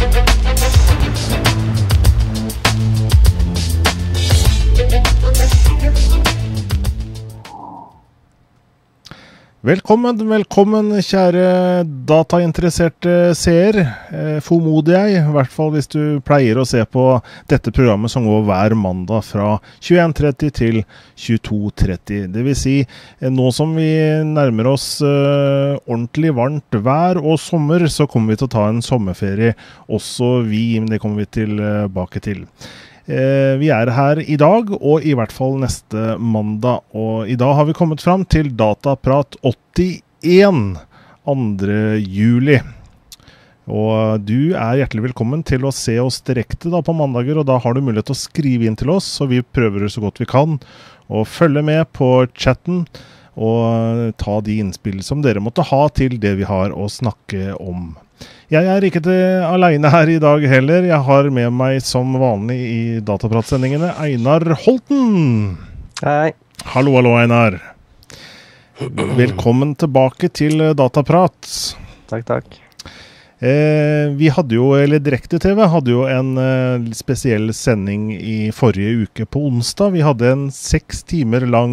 Velkommen, kjære datainteresserte seer. Formoder jeg, I hvert fall hvis du pleier å se på dette programmet som går hver mandag fra 21:30 til 22:30. Det vil si, nå som vi nærmer oss ordentlig varmt vær og sommer, så kommer vi til å ta en sommerferie. Også vi, men det kommer vi tilbake til. Vi her I dag, og I hvert fall neste mandag, og I dag har vi kommet fram til Dataprat 81, 2. juli. Og du hjertelig velkommen til å se oss direkte da på mandager, og da har du mulighet til å skrive inn til oss, og vi prøver så godt vi kan, og følge med på chatten, og ta de innspill som dere måtte ha til det vi har å snakke om. Jeg ikke alene her I dag heller. Jeg har med meg som vanlig I Dataprat-sendingene Einar Holten. Hei. Hallo, Einar. Velkommen tilbake til Dataprat. Takk. Vi hadde jo, eller Direkte-TV hadde jo en spesiell sending I forrige uke på onsdag. Vi hadde en 6 timer lang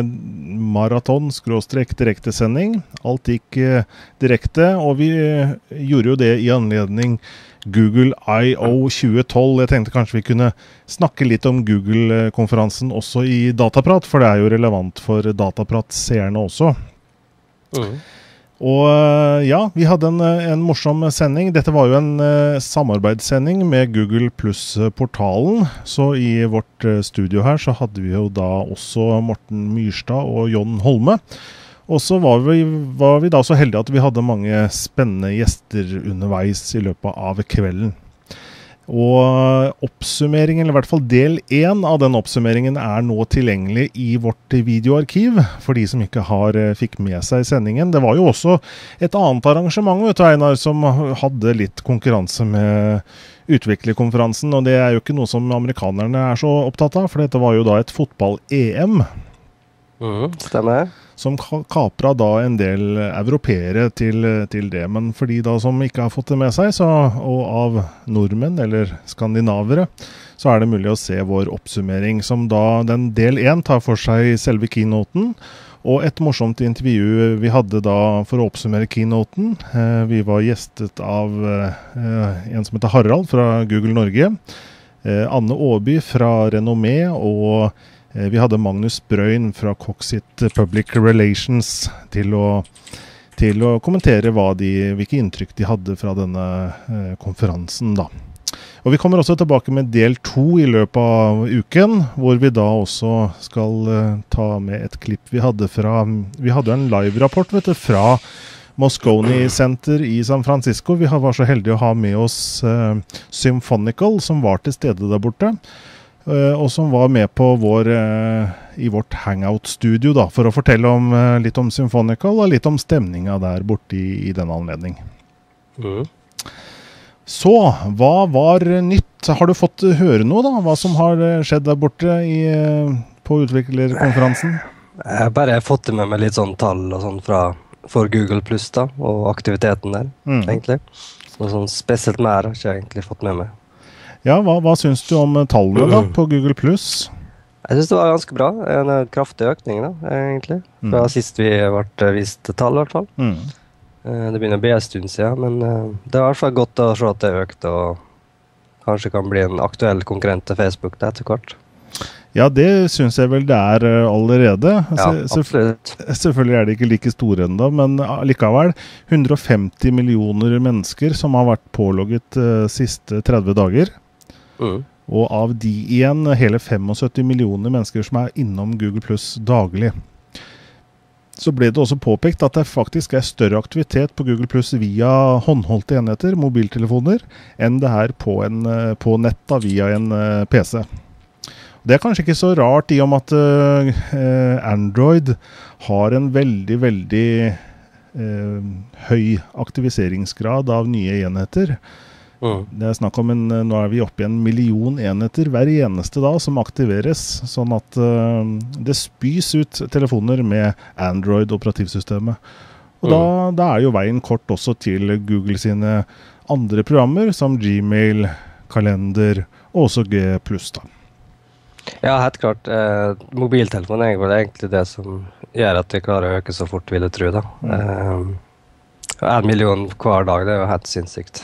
maraton/direktesending. Alt gikk direkte, og vi gjorde jo det I anledning Google I.O. 2012. Jeg tenkte kanskje vi kunne snakke litt om Google-konferansen også I Dataprat, for det jo relevant for Dataprat-seerne også. Og ja, vi hadde en morsom sending. Dette var jo en samarbeidssending med Google Plus-portalen. Så I vårt studio her så hadde vi jo da også Morten Myrstad og Jon Holme. Og så var vi da så heldige at vi hadde mange spennende gjester underveis I løpet av kvelden. Og oppsummeringen, eller I hvert fall del 1 av den oppsummeringen nå tilgjengelig I vårt videoarkiv, for de som ikke fikk med seg sendingen. Det var jo også et annet arrangement, vet du, Einar, som hadde litt konkurranse med utviklerkonferansen, og det jo ikke noe som amerikanerne så opptatt av, for dette var jo da et fotball-EM. Stemmer. Som kapra da en del europeere til det, men for de da som ikke har fått det med seg, og av nordmenn eller skandinavere, så det mulig å se vår oppsummering, som da den del 1 tar for seg selve keynoten, og et morsomt intervju vi hadde da for å oppsummere keynoten. Vi var gjestet av en som heter Harald fra Google Norge, Anne Åby fra Renommé, og vi hadde Magnus Brøyn fra Coxit Public Relations til å kommentere hvilke inntrykk de hadde fra denne konferansen da. Og vi kommer også tilbake med del 2 I løpet av uken, hvor vi da også skal ta med et klipp vi hadde en live-rapport fra Moscone Center I San Francisco. Vi var så heldige å ha med oss Symfonical, som var til stede der borte, og som var med på I vårt Hangout-studio da, for å fortelle litt om Symfonical og litt om stemningen der borte I denne anledning. Så, hva var nytt? Har du fått høre noe da? Hva som har skjedd der borte på utviklerkonferansen? Jeg har bare fått med meg litt sånn tall og sånn for Google Plus da, og aktiviteten der, egentlig. Så sånn spesielt mer har jeg ikke egentlig fått med meg. Ja, hva synes du om tallene da på Google Plus? Jeg synes det var ganske bra. En kraftig økning da, egentlig. Fra sist vi ble vist tall I hvert fall. Det begynner å bli en stund siden, men det I hvert fall godt å se at det økt, og kanskje kan bli en aktuell konkurrent til Facebook etter hvert. Ja, det synes jeg vel det allerede. Ja, absolutt. Selvfølgelig det ikke like store enda, men likevel 150 millioner mennesker som har vært pålogget siste 30 dager. Og av de igjen hele 75 millioner mennesker som innom Google Plus daglig. Så ble det også påpekt at det faktisk større aktivitet på Google Plus via håndholdte enheter, mobiltelefoner, enn det på nett da, via en PC. Det kanskje ikke så rart I og med at Android har en veldig, veldig høy aktiviseringsgrad av nye enheter. Det snakk om nå vi oppe I 1 million enheter hver eneste dag som aktiveres, sånn at det spys ut telefoner med Android-operativsystemet. Og da jo veien kort også til Google sine andre programmer som Gmail, kalender og også G+. Da. Ja, helt klart. Mobiltelefon er vel egentlig det som gjør at vi klarer å øke så fort, vil jeg tro. Da. 1 million hver dag, det er jo helt sinnssykt.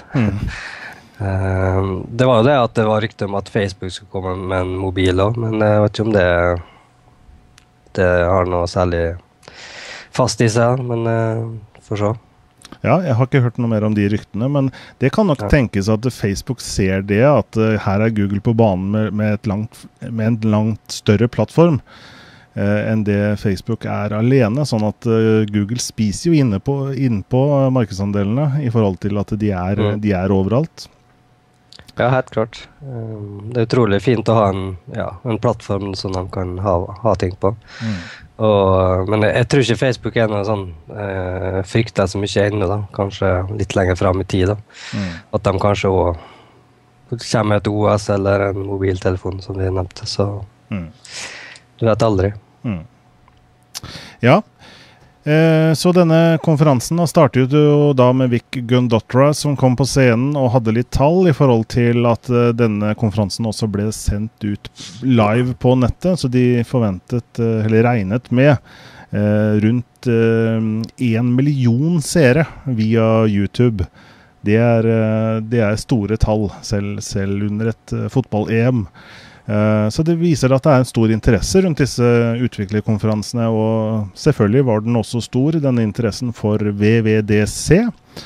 Det var jo det at det var rykte om at Facebook skulle komme med en mobil også, men jeg vet ikke om det har noe særlig fast i seg, men får se. Ja, jeg har ikke hørt noe mer om de ryktene, men det kan nok tenkes at Facebook ser det, at her er Google på banen med en langt større plattform enn det Facebook er alene, sånn at Google spiser jo inne på markedsandelene i forhold til at de er overalt. Ja, helt klart. Det er utrolig fint å ha en plattform som de kan ha ting på. Men jeg tror ikke Facebook er noe sånn frykter så mye ennå, da. Kanskje litt lenger frem i tid, da. At de kanskje også kommer et OS eller en mobiltelefon, som vi nevnte, så du vet aldri. Ja. Så denne konferansen startet jo da med Vic Gundotra som kom på scenen og hadde litt tall i forhold til at denne konferansen også ble sendt ut live på nettet, så de regnet med rundt 1 million seere via YouTube. Det er store tall, selv under et fotball-EM. Så det viser at det er en stor interesse rundt disse utviklerkonferansene, og selvfølgelig var den også stor, denne interessen for WWDC.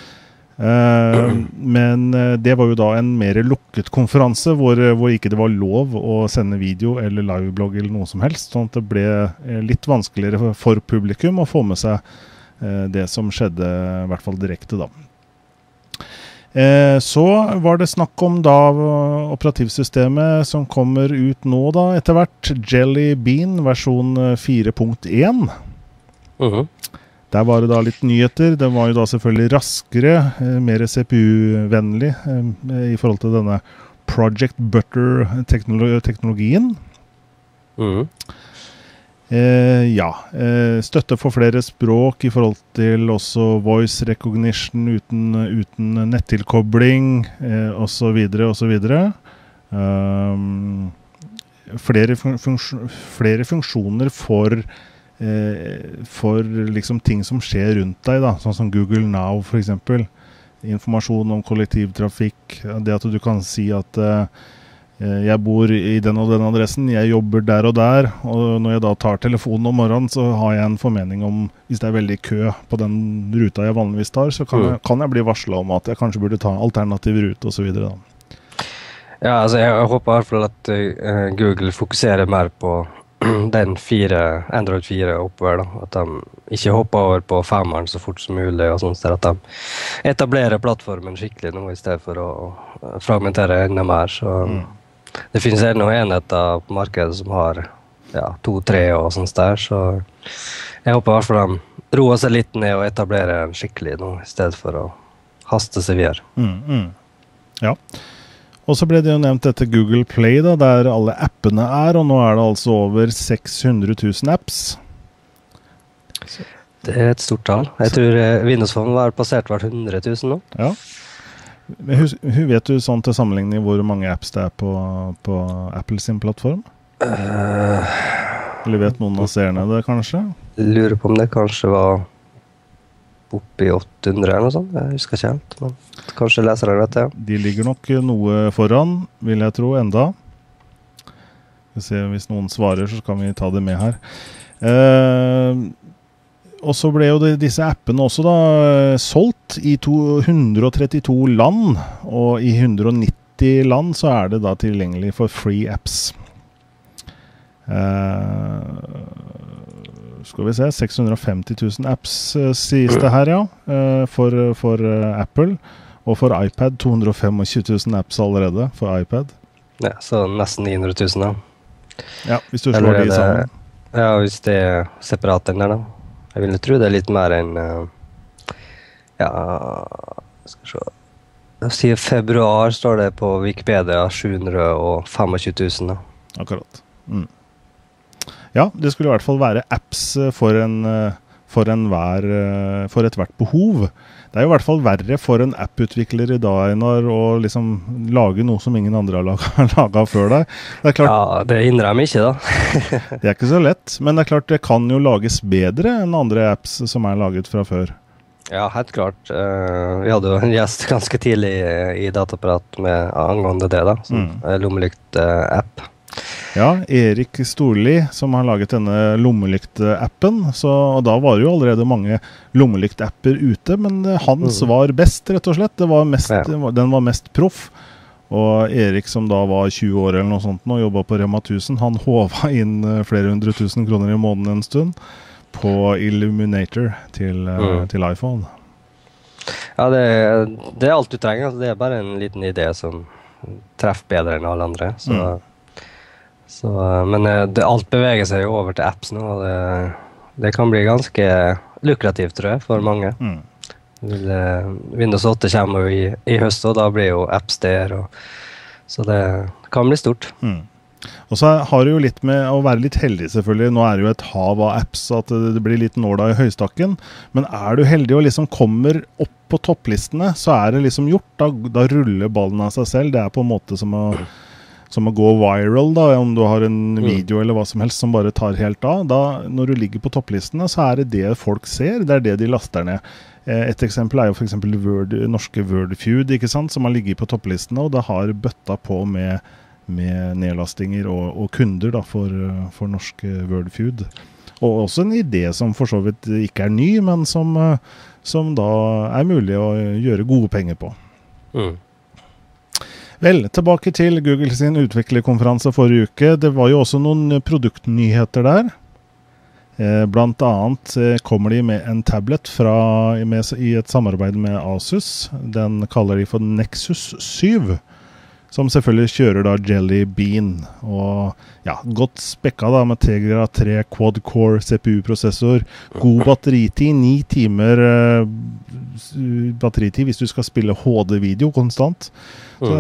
Men det var jo da en mer lukket konferanse, hvor ikke det var lov å sende video eller liveblogg eller noe som helst, sånn at det ble litt vanskeligere for publikum å få med seg det som skjedde, i hvert fall direkte da. Så var det snakk om da operativsystemet som kommer ut nå da etter hvert, Jelly Bean versjon 4.1. Der var det da litt nyheter. Det var jo da selvfølgelig raskere, mer CPU-vennlig i forhold til denne Project Butter-teknologien. Støtte for flere språk i forhold til også voice recognition uten nettilkobling og så videre og så videre. Flere funksjoner for liksom ting som skjer rundt deg da, sånn som Google Now for eksempel. Informasjon om kollektivtrafikk, det at du kan si at jeg bor i den og den adressen, jeg jobber der, og når jeg da tar telefonen om morgenen, så har jeg en formening om, hvis det er veldig kø på den ruta jeg vanligvis tar, så kan jeg bli varslet om at jeg kanskje burde ta alternativ rute og så videre da. Ja, altså jeg håper i hvert fall at Google fokuserer mer på den Android 4 oppover da, at de ikke hopper over på 5-eren så fort som mulig, og sånn at de etablerer plattformen skikkelig nå, i stedet for å fragmentere enda mer, så det finnes noen enheter på markedet som har 2-3 og sånt der, så jeg håper i hvert fall de roer seg litt ned og etablerer skikkelig nå, i stedet for å haste seg videre. Ja. Og så ble det jo nevnt dette Google Play da, der alle appene og nå er det altså over 600 000 apps. Det er et stort tall. Jeg tror Windows Phone var passert hvert 100 000 nå. Ja. Men vet du sånn til sammenligning hvor mange apps det er på Apple sin plattform? Eller vet noen av seerne det kanskje? Jeg lurer på om det kanskje var oppi 800 eller noe sånt. Jeg husker ikke helt, men kanskje lesere vet det. De ligger nok noe foran, vil jeg tro, enda. Hvis noen svarer, så kan vi ta det med her. Og så ble jo disse appene også da solgt i 132 land, og i 190 land så er det da tilgjengelig for free apps. Skal vi se, 650 000 apps sies det her, for Apple, og for iPad 225 000 apps allerede for iPad. Ja, så nesten 900 000 da. Ja, hvis du slår de sammen. Ja, hvis det er separat den der da. Jeg vil tro det er litt mer enn, skal vi se, jeg sier februar står det på Wikipedia 725 000 da. Akkurat. Ja, det skulle i hvert fall være apps for for ethvert behov. Det jo I hvert fall verre for en app-utvikler I dag, Einar, å liksom lage noe som ingen andre har laget før deg. Det klart, ja, det hindrer meg ikke da. det ikke så lett, men det klart det kan jo lages bedre enn andre apps som laget fra før. Ja, helt klart. Vi hadde jo en gjest ganske tidlig I Dataprat angående det da, som lommelykt-app. Ja, Erik Storli som har laget denne lommelykt-appen, og da var det jo allerede mange lommelykt-apper ute, men hans var best rett og slett. Den var mest proff. Og Erik som da var 20 år eller noe sånt og jobbet på Rema 1000, han håva inn flere 100 000 kroner I måneden en stund på Illuminator til iPhone. Ja, det alt du trenger. Altså, det bare en liten idé som treffer bedre enn alle andre. Men alt beveger seg jo over til apps nå, og det kan bli ganske lukrativt, tror jeg, for mange. Windows 8 kommer jo I høst, og da blir jo apps der, så det kan bli stort. Og så har det jo litt med å være litt heldig selvfølgelig. Nå det jo et hav av apps, så at det blir litt nåla I høystakken. Men du heldig og liksom kommer opp på topplistene, så det liksom gjort. Da ruller ballen av seg selv. Det på en måte som å gå viral da, om du har en video eller hva som helst som bare tar helt av. Da, når du ligger på topplistene, så det folk ser. Det det de laster ned. Et eksempel jo for eksempel norske Wordfeud, ikke sant, som har ligget på topplistene, og det har bøtta på med nedlastinger og kunder da, for norske Wordfeud. Og også en idé som for så vidt ikke ny, men som da mulig å gjøre gode penger på. Vel, tilbake til Google sin utviklerkonferanse forrige uke. Det var jo også noen produktnyheter der. Blant annet kommer de med en tablet I et samarbeid med Asus. Den kaller de for Nexus 7. Som selvfølgelig kjører da Jelly Bean, og ja, godt spekka da med Tegra 3 quad-core CPU-prosessor, god batteritid, 9 timer batteritid hvis du skal spille HD-video konstant. Så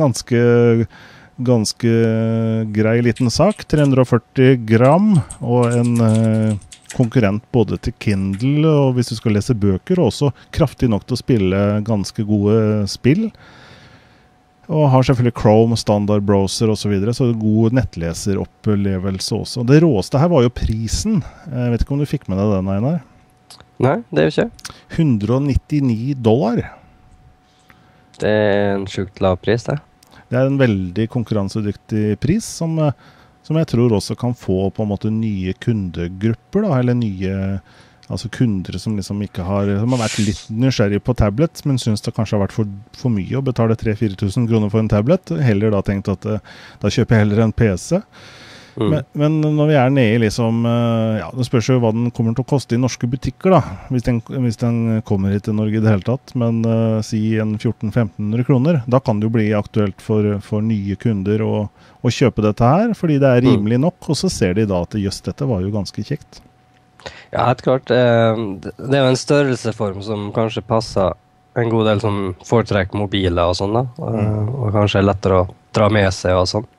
ganske grei liten sak, 340 gram, og en konkurrent både til Kindle, og hvis du skal lese bøker, og også kraftig nok til å spille ganske gode spill. Og har selvfølgelig Chrome, standard browser og så videre, så god nettleseropplevelse også. Det råeste her var jo prisen. Jeg vet ikke om du fikk med deg den, Einar? Nei, det jo ikke. $199. Det en sjukt lav pris, det. Det en veldig konkurransedyktig pris, som jeg tror også kan få på en måte nye kundegrupper, da, eller nye altså kunder som liksom ikke som har vært litt nysgjerrig på tablet, men synes det kanskje har vært for mye å betale 3-4 tusen kroner for en tablet. Heller da tenkt at da kjøper jeg heller en PC. Men når vi nede I liksom, ja, det spørs jo hva den kommer til å koste I norske butikker da, hvis den kommer hit til Norge I det hele tatt, men si en 1400-1500 kroner, da kan det jo bli aktuelt for nye kunder å kjøpe dette her, fordi det rimelig nok, og så ser de da at just dette var jo ganske kjekt. Ja, helt klart. Det jo en størrelseform som kanskje passer en god del som foretrekker mobiler og sånn da, og kanskje lettere å dra med seg og sånn.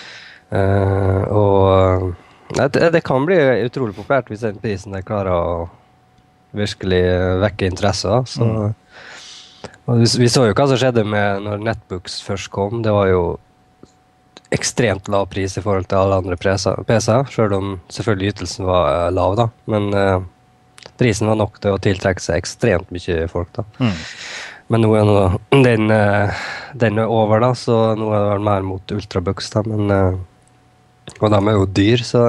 Det kan bli utrolig populært hvis den prisen klarer å virkelig vekke interesse da. Og vi så jo hva som skjedde med når Netbooks først kom. Det var jo ekstremt lav pris I forhold til alle andre PC-er, selv om selvfølgelig ytelsen var lav da, men prisen var nok til å tiltrekke seg ekstremt mye folk da. Men nå den over da, så nå det vel mer mot Ultrabooks da, men og de jo dyr, så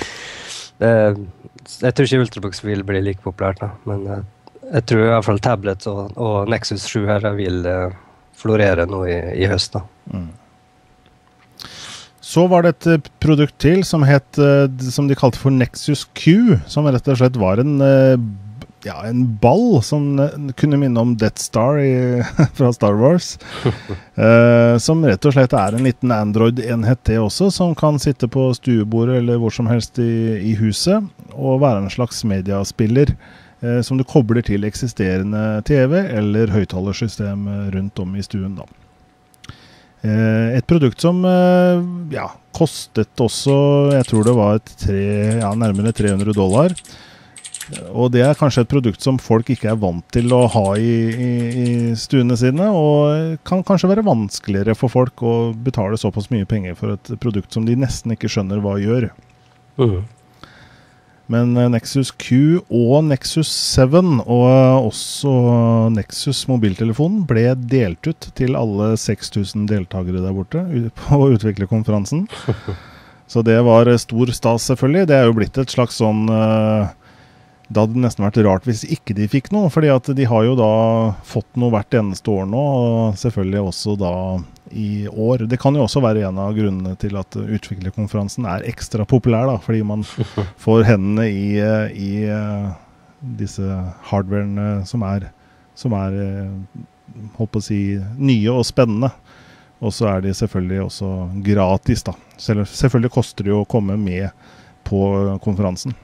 jeg tror ikke Ultrabooks vil bli like populært da, men jeg tror I hvert fall tablet og Nexus 7 her vil florere nå I høst da. Så var det et produkt til som de kalte for Nexus Q, som rett og slett var en ball som kunne minne om Death Star fra Star Wars, som rett og slett en liten Android-enhet det også, som kan sitte på stuebordet eller hvor som helst I huset, og være en slags mediaspiller som du kobler til eksisterende TV eller høyttalersystem rundt om I stuen da. Et produkt som kostet også, jeg tror det var nærmere $300, Og det kanskje et produkt som folk ikke vant til å ha i stuene sine, og kan kanskje være vanskeligere for folk å betale såpass mye penger for et produkt som de nesten ikke skjønner hva gjør. Men Nexus Q og Nexus 7 og også Nexus mobiltelefonen ble delt ut til alle 6000 deltakere der borte på utviklerkonferansen. Så det var stor stas selvfølgelig. Det jo blitt et slags sånn... Det hadde nesten vært rart hvis ikke de fikk noe, fordi at de har jo da fått noe hvert eneste år nå, og selvfølgelig også da i år. Det kan jo også være en av grunnene til at utviklerkonferansen ekstra populær, da, fordi man får hendene i disse hardwarene som holdt på å si, nye og spennende. Og så de selvfølgelig også gratis, da. Selvfølgelig koster det jo å komme med på konferansen.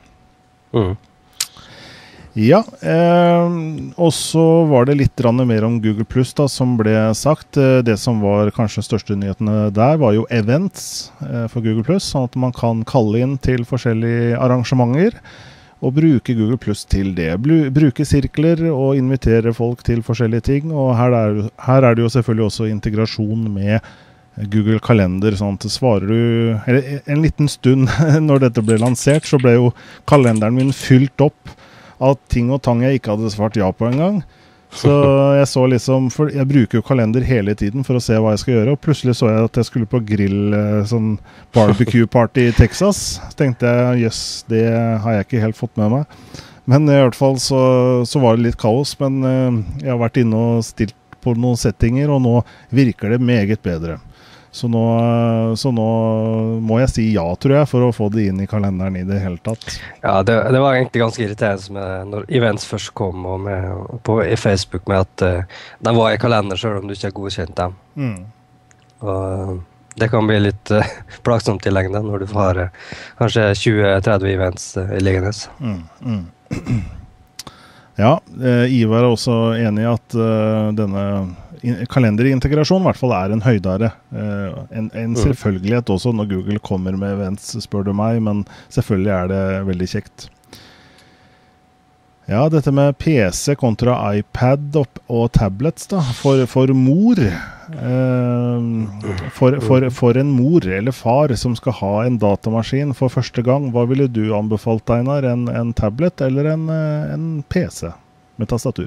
Ja, og så var det litt mer om Google Plus da, som ble sagt. Det som var kanskje største nyhetene der var jo events for Google Plus, sånn at man kan kalle inn til forskjellige arrangementer og bruke Google Plus til det. Bruke sirkler og invitere folk til forskjellige ting, og her det jo selvfølgelig også integrasjon med Google Kalender, sånn at svarer du, en liten stund når dette ble lansert, så ble jo kalenderen min fylt opp av ting og tang jeg ikke hadde svart ja på en gang. Så jeg så liksom, for jeg bruker jo kalender hele tiden for å se hva jeg skal gjøre, og plutselig så jeg at jeg skulle på grill, sånn barbecue party i Texas. Så tenkte jeg, jøss, det har jeg ikke helt fått med meg. Men i hvert fall så var det litt kaos, men jeg har vært inne og stilt på noen settinger, og nå virker det meget bedre. Så nå må jeg si ja, tror jeg, for å få det inn i kalenderen i det hele tatt. Ja, det var egentlig ganske irriterende når events først kom i Facebook med at de var i kalender selv om du ikke godkjent dem. Og det kan bli litt plagsomt i lengden når du har kanskje 20-30 events i liggende. Ja, Ivar også enig i at denne kalenderintegrasjon i hvert fall en høydere. En selvfølgelighet også når Google kommer med events, spør du meg, men selvfølgelig det veldig kjekt. Ja, dette med PC kontra iPad og tablets da, for mor. For en mor eller far som skal ha en datamaskin for første gang, hva ville du anbefalt, Einar? En tablet eller en PC med tastatur?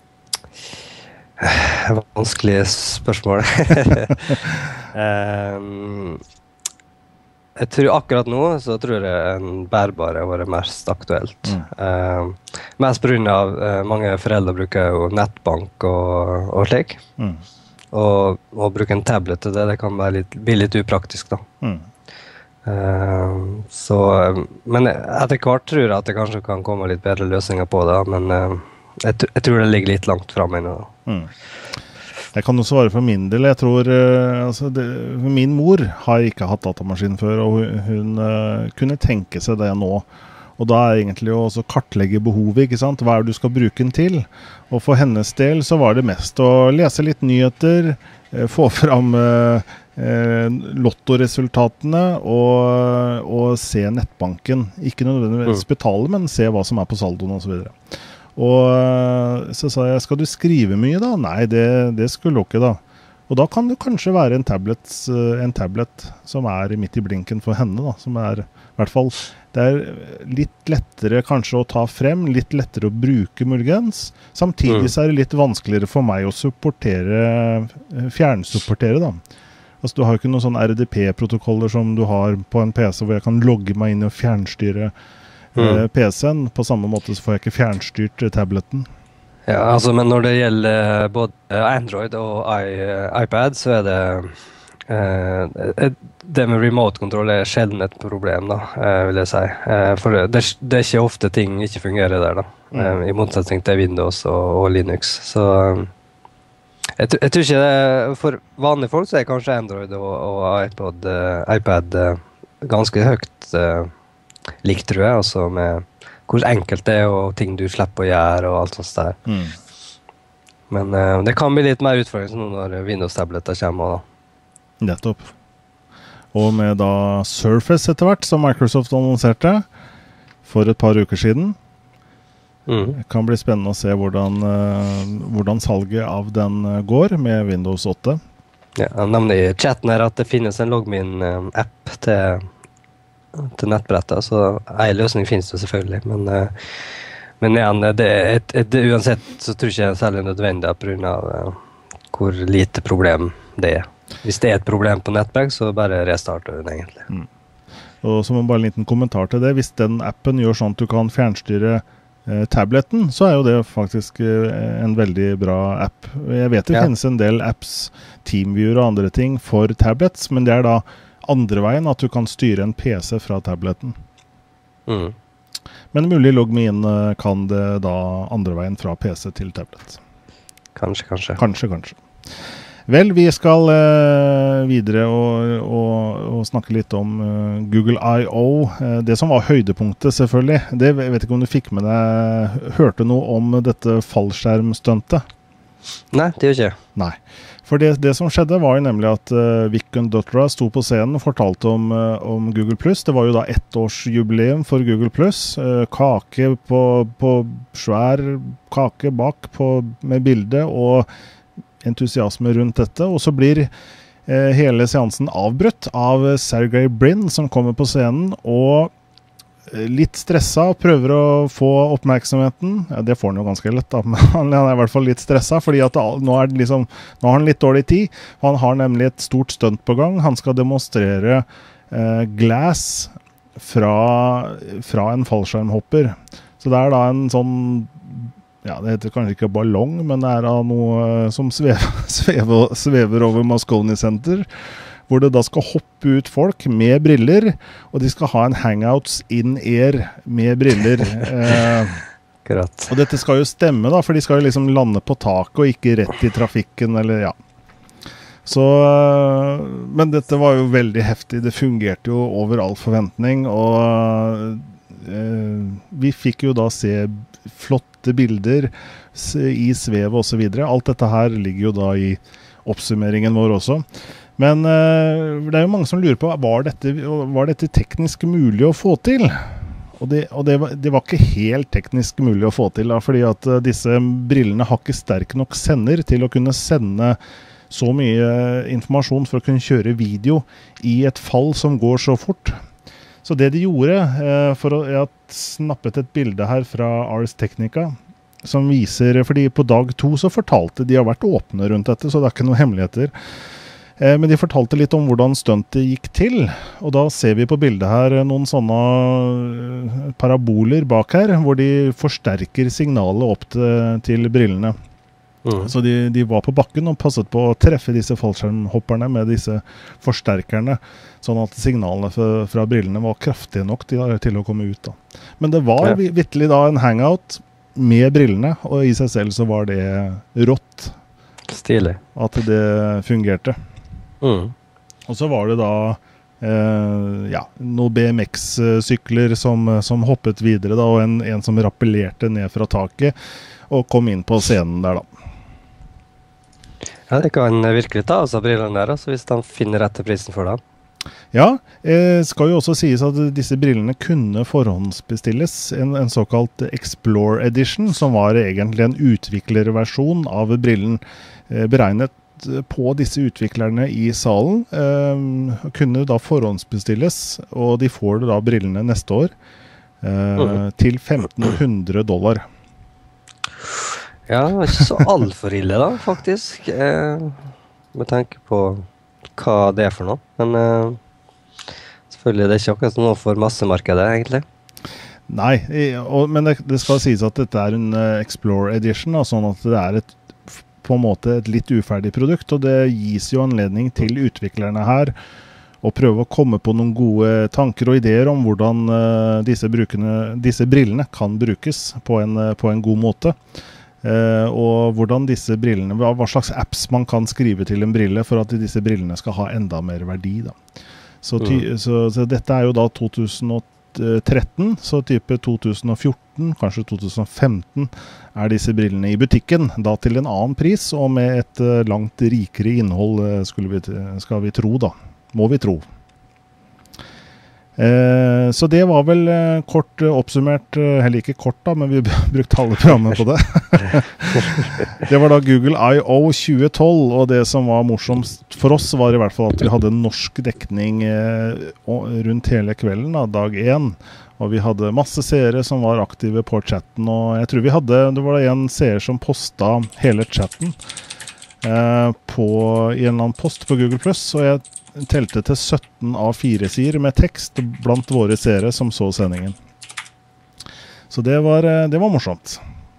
Vanskelig spørsmål. Jeg tror akkurat nå så tror jeg en bærbar har vært mest aktuelt. Mest på grunn av mange foreldre bruker jo nettbank og slik. Og å bruke en tablet til det kan bli litt upraktisk da. Men etter hvert tror jeg at det kanskje kan komme litt bedre løsninger på det, men jeg tror det ligger litt langt frem ennå. Jeg kan jo svare for min del. Jeg tror min mor har ikke hatt datamaskin før, og hun kunne tenke seg det nå. Og da egentlig å kartlegge behovet, ikke sant? Hva det du skal bruke den til? Og for hennes del så var det mest å lese litt nyheter, få fram lottoresultatene og se nettbanken. Ikke nødvendigvis betale, men se hva som på saldoen og så videre. Og så sa jeg, skal du skrive mye da? Nei, det skulle du ikke da. Og da kan det kanskje være en tablet som midt i blinken for henne da, som i hvert fall, det litt lettere kanskje å ta frem, litt lettere å bruke muligens. Samtidig så det litt vanskeligere for meg å fjernsupportere da. Altså du har jo ikke noen sånne RDP-protokoller som du har på en PC hvor jeg kan logge meg inn og fjernstyre PC-en. På samme måte så får jeg ikke fjernstyrt tableten. Ja, altså, men når det gjelder både Android og iPad, så det med remote-kontroll sjelden et problem, da, vil jeg si. For det ikke ofte ting ikke fungerer der, da. I motsetning til Windows og Linux. Så jeg tror ikke for vanlige folk så kanskje Android og iPad ganske høyt likt, tror jeg, altså med hvor enkelt det og ting du slipper å gjøre og alt sånt der. Men det kan bli litt mer utfordrende når Windows-tabletter kommer da. Nettopp. Og med da Surface etter hvert, som Microsoft annonserte for et par uker siden, Det kan bli spennende å se hvordan salget av den går med Windows 8. Ja, jeg nevner i chatten her at det finnes en Logmin-app til nettbrettet, så en løsning finnes det selvfølgelig, men igjen, uansett så tror jeg ikke det er særlig nødvendig på grunn av hvor lite problem det er. Hvis det er et problem på nettbrett, så bare restarter den egentlig. Og så bare en liten kommentar til det. Hvis den appen gjør sånn at du kan fjernstyre tabletten, så er jo det faktisk en veldig bra app. Jeg vet det finnes en del apps, TeamViewer og andre ting for tablets, men det er da andre veien at du kan styre en PC fra tabletten. Men mulig Logmin kan det da andre veien fra PC til tablet. Kanskje. Vel, vi skal videre og snakke litt om Google I.O. Det som var høydepunktet selvfølgelig, det vet ikke om du fikk med deg, hørte noe om dette fallskjermstuntet? Nei, det gjør ikke. Nei, for det som skjedde var jo nemlig at Vikund Dotra sto på scenen og fortalte om Google+. Det var jo da 1-årsjubileum for Google+. Kake på svær kake bak med bilde og entusiasme rundt dette, og så blir hele seansen avbrutt av Sergey Brin som kommer på scenen og litt stresset og prøver å få oppmerksomheten. Ja, det får han jo ganske lett da, men han er i hvert fall litt stresset, fordi at nå har han litt dårlig tid. Han har nemlig et stort stunt på gang. Han skal demonstrere glass fra en fallskjermhopper. Så det er da en sånn, ja, det heter kanskje ikke ballong, men det er noe som svever over Moscone Center, hvor det da skal hoppe ut folk med briller, og de skal ha en hangouts in air med briller. Og dette skal jo stemme da, for de skal jo liksom lande på taket og ikke rett i trafikken, eller ja. Så, men dette var jo veldig heftig, det fungerte jo over all forventning, og vi fikk jo da se flotte bilder i svev og så videre. Alt dette her ligger jo da i oppsummeringen vår også. Men det er jo mange som lurer på, var dette teknisk mulig å få til? Og det var ikke helt teknisk mulig å få til, da, fordi at disse brillene har ikke sterk nok sender til å kunne sende så mye informasjon for å kunne kjøre video i et fall som går så fort. Så det de gjorde, jeg har snappet et bilde her fra Ars Technica, som viser, fordi på dag 2 så fortalte de har vært åpne rundt dette, så det er ikke noen hemmeligheter. Men de fortalte litt om hvordan stuntet gikk til, og da ser vi på bildet her noen sånne paraboler bak her, hvor de forsterker signalet opp til brillene. Så de var på bakken og passet på å treffe disse fallskjermhopperne med disse forsterkerne, sånn at signalene fra brillene var kraftige nok til å komme ut da. Men det var virkelig da en hangout med brillene, og i seg selv så var det rått. Stilig. At det fungerte. Og så var det da noen BMX-sykler som hoppet videre da, og en som rappellerte ned fra taket og kom inn på scenen der da. Ja, det kan virkelig ta av seg brillene der, altså, hvis de finner rette prisen for dem. Ja, skal jo også sies at disse brillene kunne forhåndsbestilles, en såkalt Explore Edition, som var egentlig en utviklerversjon av brillen, beregnet på disse utviklerne i salen, kunne da forhåndsbestilles, og de får da brillene neste år til $1,500. Ja, det var ikke så alt for ille da, faktisk. Med tanke på hva det er for noe. Men selvfølgelig, det er ikke akkurat noe for massemarkedet, egentlig. Nei, men det skal sies at dette er en Explore Edition, sånn at det er på en måte et litt uferdig produkt, og det gis jo anledning til utviklerne her å prøve å komme på noen gode tanker og ideer om hvordan disse brillene kan brukes på en god måte. Og hvordan disse brillene, hva slags apps man kan skrive til en brille for at disse brillene skal ha enda mer verdi da. Så dette er jo da 2013, så type 2014, kanskje 2015 er disse brillene i butikken, da til en annen pris og med et langt rikere innhold skal vi tro da, må vi tro. Så det var vel kort oppsummert, heller ikke kort da, men vi brukte alle programmer på det. Det var da Google I.O. 2012, og det som var morsomst for oss var i hvert fall at vi hadde norsk dekning rundt hele kvelden, da, dag 1. Og vi hadde masse seere som var aktive på chatten, og jeg tror det var en seer som postet hele chatten i en eller annen post på Google+, og jeg telte til 17 av 4 sider med tekst blant våre seere som så sendingen. Så det var morsomt.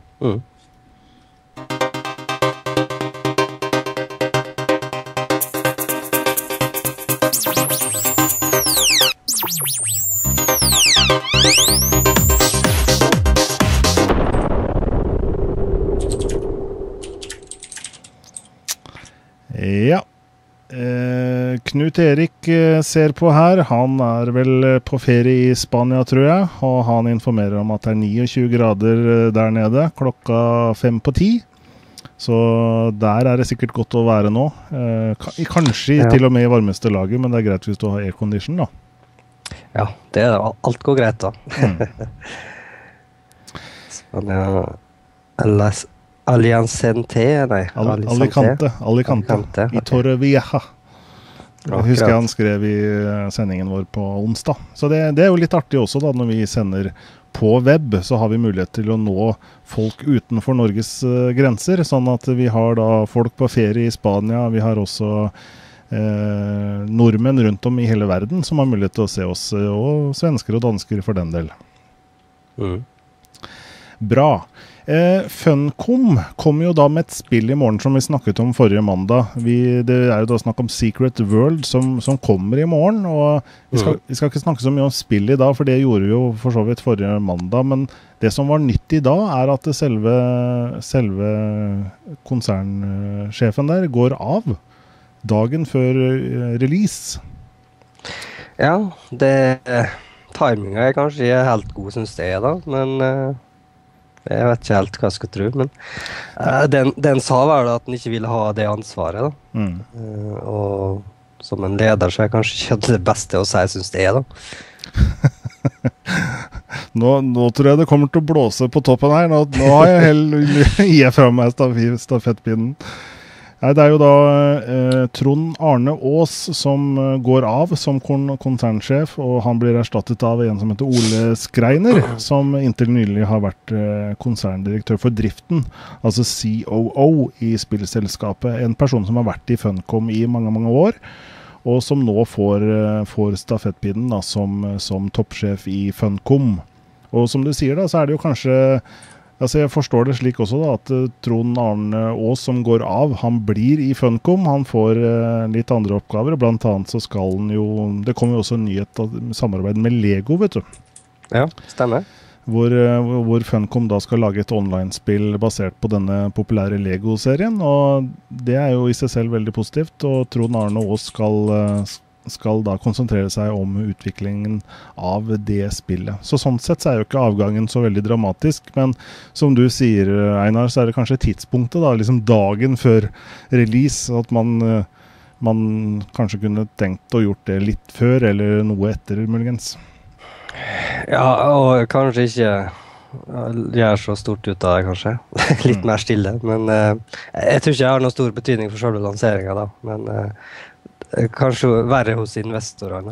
Ja, Knut Erik ser på her. Han vel på ferie i Spania, tror jeg, og han informerer om at det 29 grader der nede, klokka 5:10. Så der det sikkert godt å være nå. Kanskje til og med i varmeste laget, men det greit hvis du har aircondition da. Ja, alt går greit da. Spania, Alicante, Alicante, i Torrevieja. Jeg husker han skrev i sendingen vår på onsdag. Så det jo litt artig også da, når vi sender på web, så har vi mulighet til å nå folk utenfor Norges grenser, sånn at vi har da folk på ferie i Spania, vi har også nordmenn rundt om i hele verden som har mulighet til å se oss, og svensker og dansker for den del. Bra. Funcom kom jo da med et spill i morgen som vi snakket om forrige mandag. Det jo da snakk om Secret World som kommer i morgen, og vi skal ikke snakke så mye om spill i dag, for det gjorde vi jo for så vidt forrige mandag, men det som var nytt i dag at selve konsernsjefen der går av dagen før release. Ja, timingen kanskje helt god, synes jeg da, men jeg vet ikke helt hva jeg skal tro, men den sa vel at den ikke ville ha det ansvaret da. Og som en leder så kanskje ikke det beste å si, synes det da. Nå tror jeg det kommer til å blåse på toppen her. Nå har jeg gitt fra meg stafettpinnen. Det jo da Trond Arne Aas som går av som konsernsjef, og han blir erstattet av en som heter Ole Skreiner, som inntil nylig har vært konserndirektør for driften, altså COO i spillselskapet, en person som har vært i Funcom i mange, mange år, og som nå får stafettpinnen da, som toppsjef i Funcom. Og som du sier da, så det jo kanskje jeg forstår det slik også da, at Trond Arne Aas som går av, han blir i Funcom, han får litt andre oppgaver, og blant annet så skal han jo, det kommer jo også en nyhet av samarbeid med Lego, vet du. Ja, stemmer. Hvor Funcom da skal lage et online-spill basert på denne populære Lego-serien, og det jo i seg selv veldig positivt, og Trond Arne Aas skal da konsentrere seg om utviklingen av det spillet. Så sånn sett så jo ikke avgangen så veldig dramatisk, men som du sier, Einar, så det kanskje tidspunktet da, liksom dagen før release, at man kanskje kunne tenkt å gjort det litt før, eller noe etter, muligens. Ja, og kanskje ikke gjør så stort ut av det, kanskje. Litt mer stille, men jeg tror ikke jeg har noen stor betydning for selve lanseringen da, men kanskje verre hos investorene.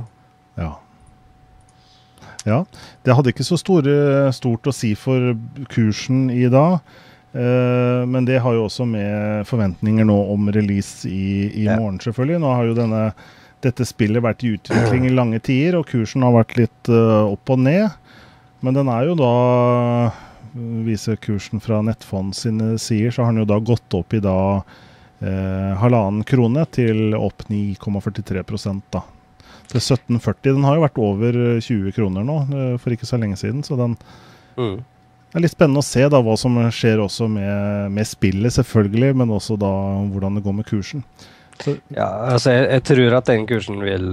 Ja, det hadde ikke så stort å si for kursen i dag, men det har jo også med forventninger nå om release i morgen selvfølgelig. Nå har jo dette spillet vært i utvikling i lange tider, og kursen har vært litt opp og ned, men den jo da, viser kursen fra Nettfond sine sider, så har den jo da gått opp i dag 1,5 krone til opp 9,43% da. Til 17,40. Den har jo vært over 20 kroner nå, for ikke så lenge siden, så den litt spennende å se da, hva som skjer også med spillet selvfølgelig, men også da hvordan det går med kursen. Så. Ja, altså jeg tror at den kursen vil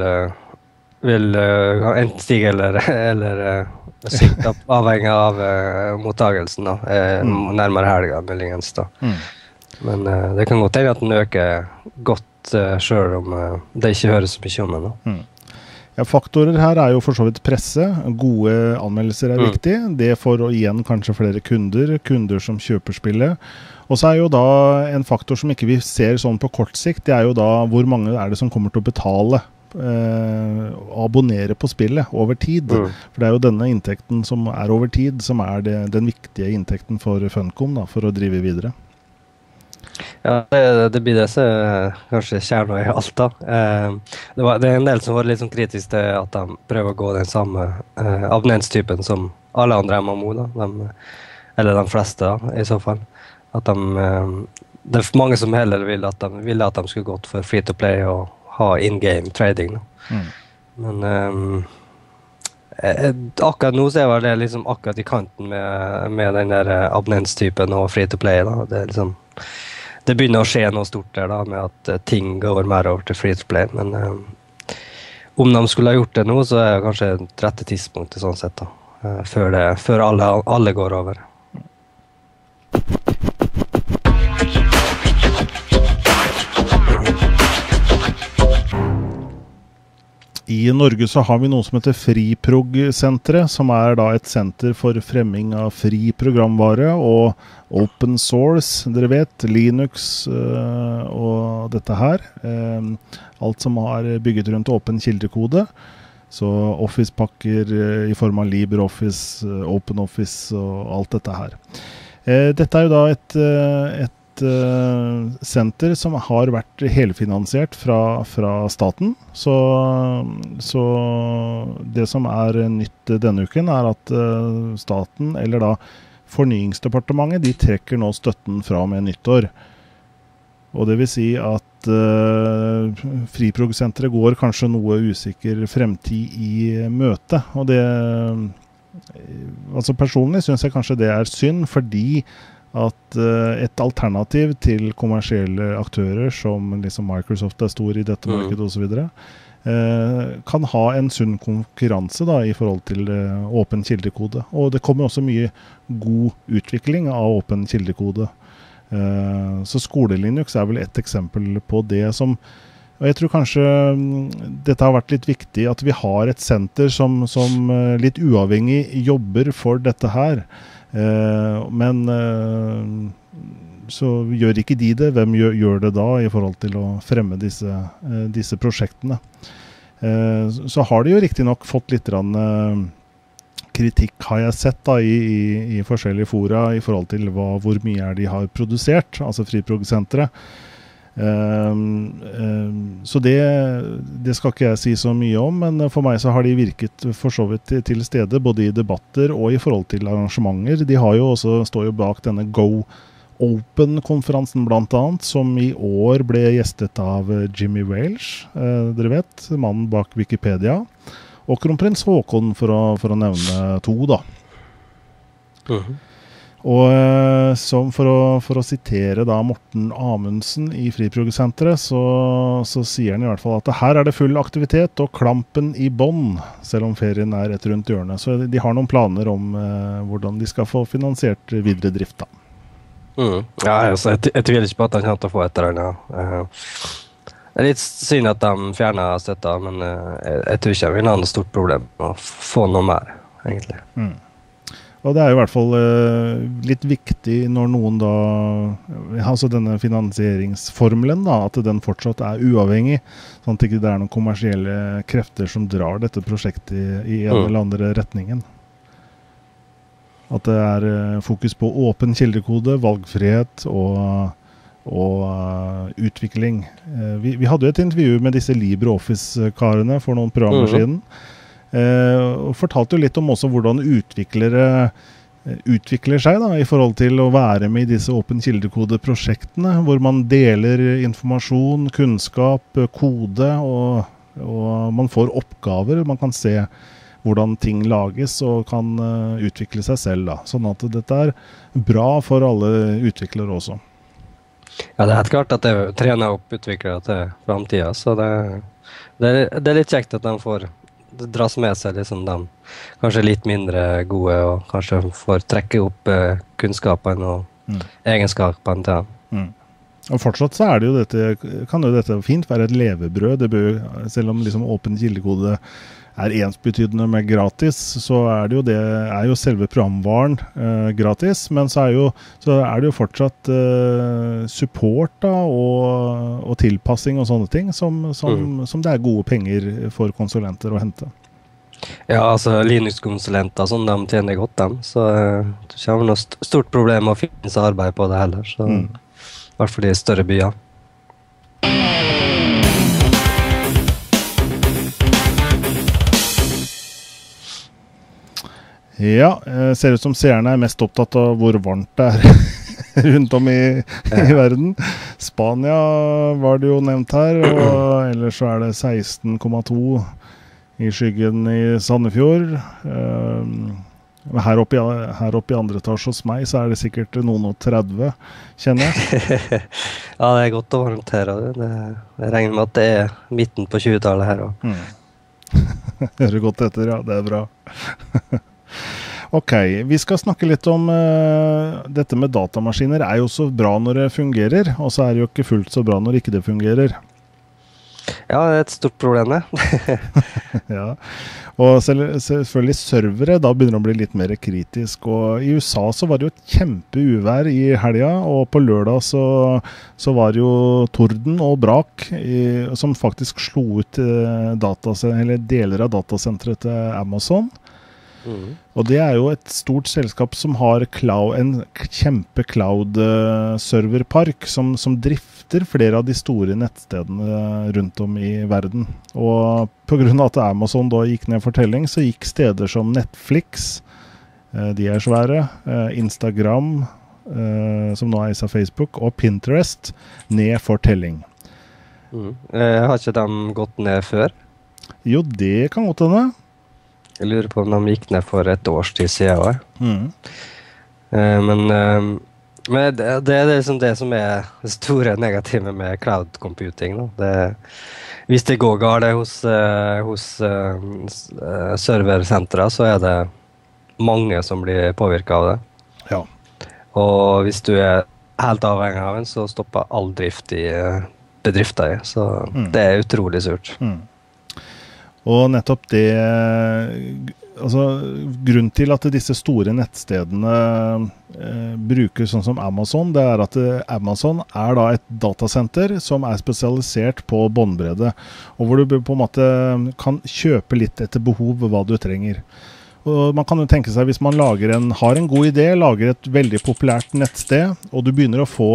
enten stige eller synke opp, avhengig av mottagelsen da, nærmere helga muligens da. Men det kan godt hende at den øker godt selv om det ikke høres så mye om den. Ja, faktorer her jo for så vidt presse. Gode anmeldelser viktig. Det får igjen kanskje flere kunder som kjøper spillet. Og så jo da en faktor som ikke vi ser sånn på kort sikt, det jo da hvor mange det som kommer til å betale abonnere på spillet over tid. For det jo denne inntekten som over tid, som den viktige inntekten for Funcom da, for å drive videre. Ja, det blir det som kanskje kjernen i alt da. Det en del som var litt sånn kritisk til at de prøver å gå den samme abonnentstypen som alle andre MMO da, eller de fleste da, i så fall. At det mange som heller ville at de skulle gått for free to play og ha in-game trading da. Men akkurat nå så var det liksom akkurat i kanten med den der abonnentstypen og free to play da. Det liksom det begynner å skje noe stort der da, med at ting går mer over til free to play, men om de skulle ha gjort det nå, så det kanskje et rette tidspunkt sånn sett da, før alle går over. I Norge så har vi noe som heter FriProg-senteret, som da et senter for fremming av fri programvare og open source, dere vet, Linux og dette her. Alt som har bygget rundt åpen kildekode. Så Office-pakker i form av LibreOffice, OpenOffice og alt dette her. Dette jo da et senter som har vært helfinansiert fra staten. Så det som nytt denne uken at staten, eller da Fornyingsdepartementet, de trekker nå støtten fra og med nyttår. Og det vil si at FriProg-senteret går kanskje noe usikker fremtid i møte. Og det, altså personlig synes jeg kanskje det synd, fordi at et alternativ til kommersielle aktører som liksom Microsoft stor i dette markedet og så videre, kan ha en sunn konkurranse da, i forhold til åpen kildekode. Og det kommer også mye god utvikling av åpen kildekode. Så Skole-Linux vel et eksempel på det som, og jeg tror kanskje dette har vært litt viktig, at vi har et senter som litt uavhengig jobber for dette her. Men så gjør ikke de det. Hvem gjør det da i forhold til å fremme disse prosjektene? Så har de jo riktig nok fått litt kritikk, har jeg sett da, i forskjellige fora i forhold til hvor mye de har produsert, altså FriProg-senteret. Så det skal ikke jeg si så mye om, men for meg så har de virket for så vidt til stede, både i debatter og i forhold til arrangementer. De har jo også, står jo bak denne Go Open-konferansen blant annet, som i år ble gjestet av Jimmy Wales, dere vet, mannen bak Wikipedia, og kronprins Håkon for å nevne to da. Og som for å sitere da Morten Amundsen i FriProg-senteret, så sier han i hvert fall at her det full aktivitet og klampen i bånd, selv om ferien et rundt hjørnet. Så de har noen planer om hvordan de skal få finansiert videre drift da. Ja, altså, jeg tviler ikke på at han kommer til å få et eller annet. Det litt synd at de fjerner støtta, men jeg tror ikke jeg vil ha noe stort problem å få noe mer, egentlig. Og det jo i hvert fall litt viktig når noen da, altså denne finansieringsformelen da, at den fortsatt uavhengig, sånn at det ikke noen kommersielle krefter som drar dette prosjektet i en eller andre retningen. At det fokus på åpen kildekode, valgfrihet og utvikling. Vi hadde jo et intervju med disse LibreOffice-karene for noen programmer siden, og fortalte jo litt om også hvordan utviklere utvikler seg da, i forhold til å være med i disse åpen kildekode-prosjektene, hvor man deler informasjon, kunnskap, kode, og man får oppgaver, man kan se hvordan ting lages og kan utvikle seg selv da. Sånn at dette bra for alle utviklere også. Ja, det helt klart at det trener opp utviklere til fremtiden, så det litt kjekt at de får dras med seg liksom de kanskje litt mindre gode, og kanskje får trekke opp kunnskapen og egenskapene til dem. Og fortsatt så det jo dette, kan jo dette fint være et levebrød. Det bør, selv om liksom åpen kildekode ensbetydende med gratis, så det jo selve programvaren gratis, men så det jo fortsatt support da, og tilpassing og sånne ting som det gode penger for konsulenter å hente. Ja, altså Linux-konsulenter, sånn, de tjener godt dem, så det kommer noe stort problem å finne seg arbeid på det heller, så i hvert fall i større byer. Ja, ser ut som seerne mest opptatt av hvor varmt det rundt om i verden. Spania var det jo nevnt her, og ellers så det 16,2 i skyggen i Sandefjord. Her oppe i andre etasje hos meg, så det sikkert noen og 30, kjenner jeg. Ja, det godt å varmt her. Jeg regner med at det midten på 20-tallet her også. Hører godt etter, ja. Det bra. Ok, vi skal snakke litt om dette med datamaskiner. Jo så bra når det fungerer, og så det jo ikke fullt så bra når ikke det fungerer. Ja, det et stort problem, det. Ja, og selvfølgelig servere, da begynner det å bli litt mer kritisk. Og i USA så var det jo et kjempeuvær i helga, og på lørdag så var det jo torden og brak som faktisk slo ut deler av datasenteret til Amazon. Og det jo et stort selskap som har en kjempe-cloud-serverpark som drifter flere av de store nettstedene rundt om i verden. Og på grunn av at Amazon da gikk ned for telling, så gikk steder som Netflix, de svære, Instagram, som nå eies av Facebook, og Pinterest, ned for telling. Har ikke de gått ned før? Jo, det kan godt hende. Jeg lurer på om de gikk ned for et års tid siden også. Men det liksom det som det store negative med cloud computing. Hvis det går galt hos serversentre, så det mange som blir påvirket av det. Ja. Og hvis du helt avhengig av en, så stopper all drift i bedriften. Så det utrolig surt. Og nettopp det, altså grunnen til at disse store nettstedene bruker sånn som Amazon, det at Amazon da et datasenter som spesialisert på båndbredde, og hvor du på en måte kan kjøpe litt etter behov hva du trenger. Og man kan jo tenke seg, hvis man har en god idé, lager et veldig populært nettsted, og du begynner å få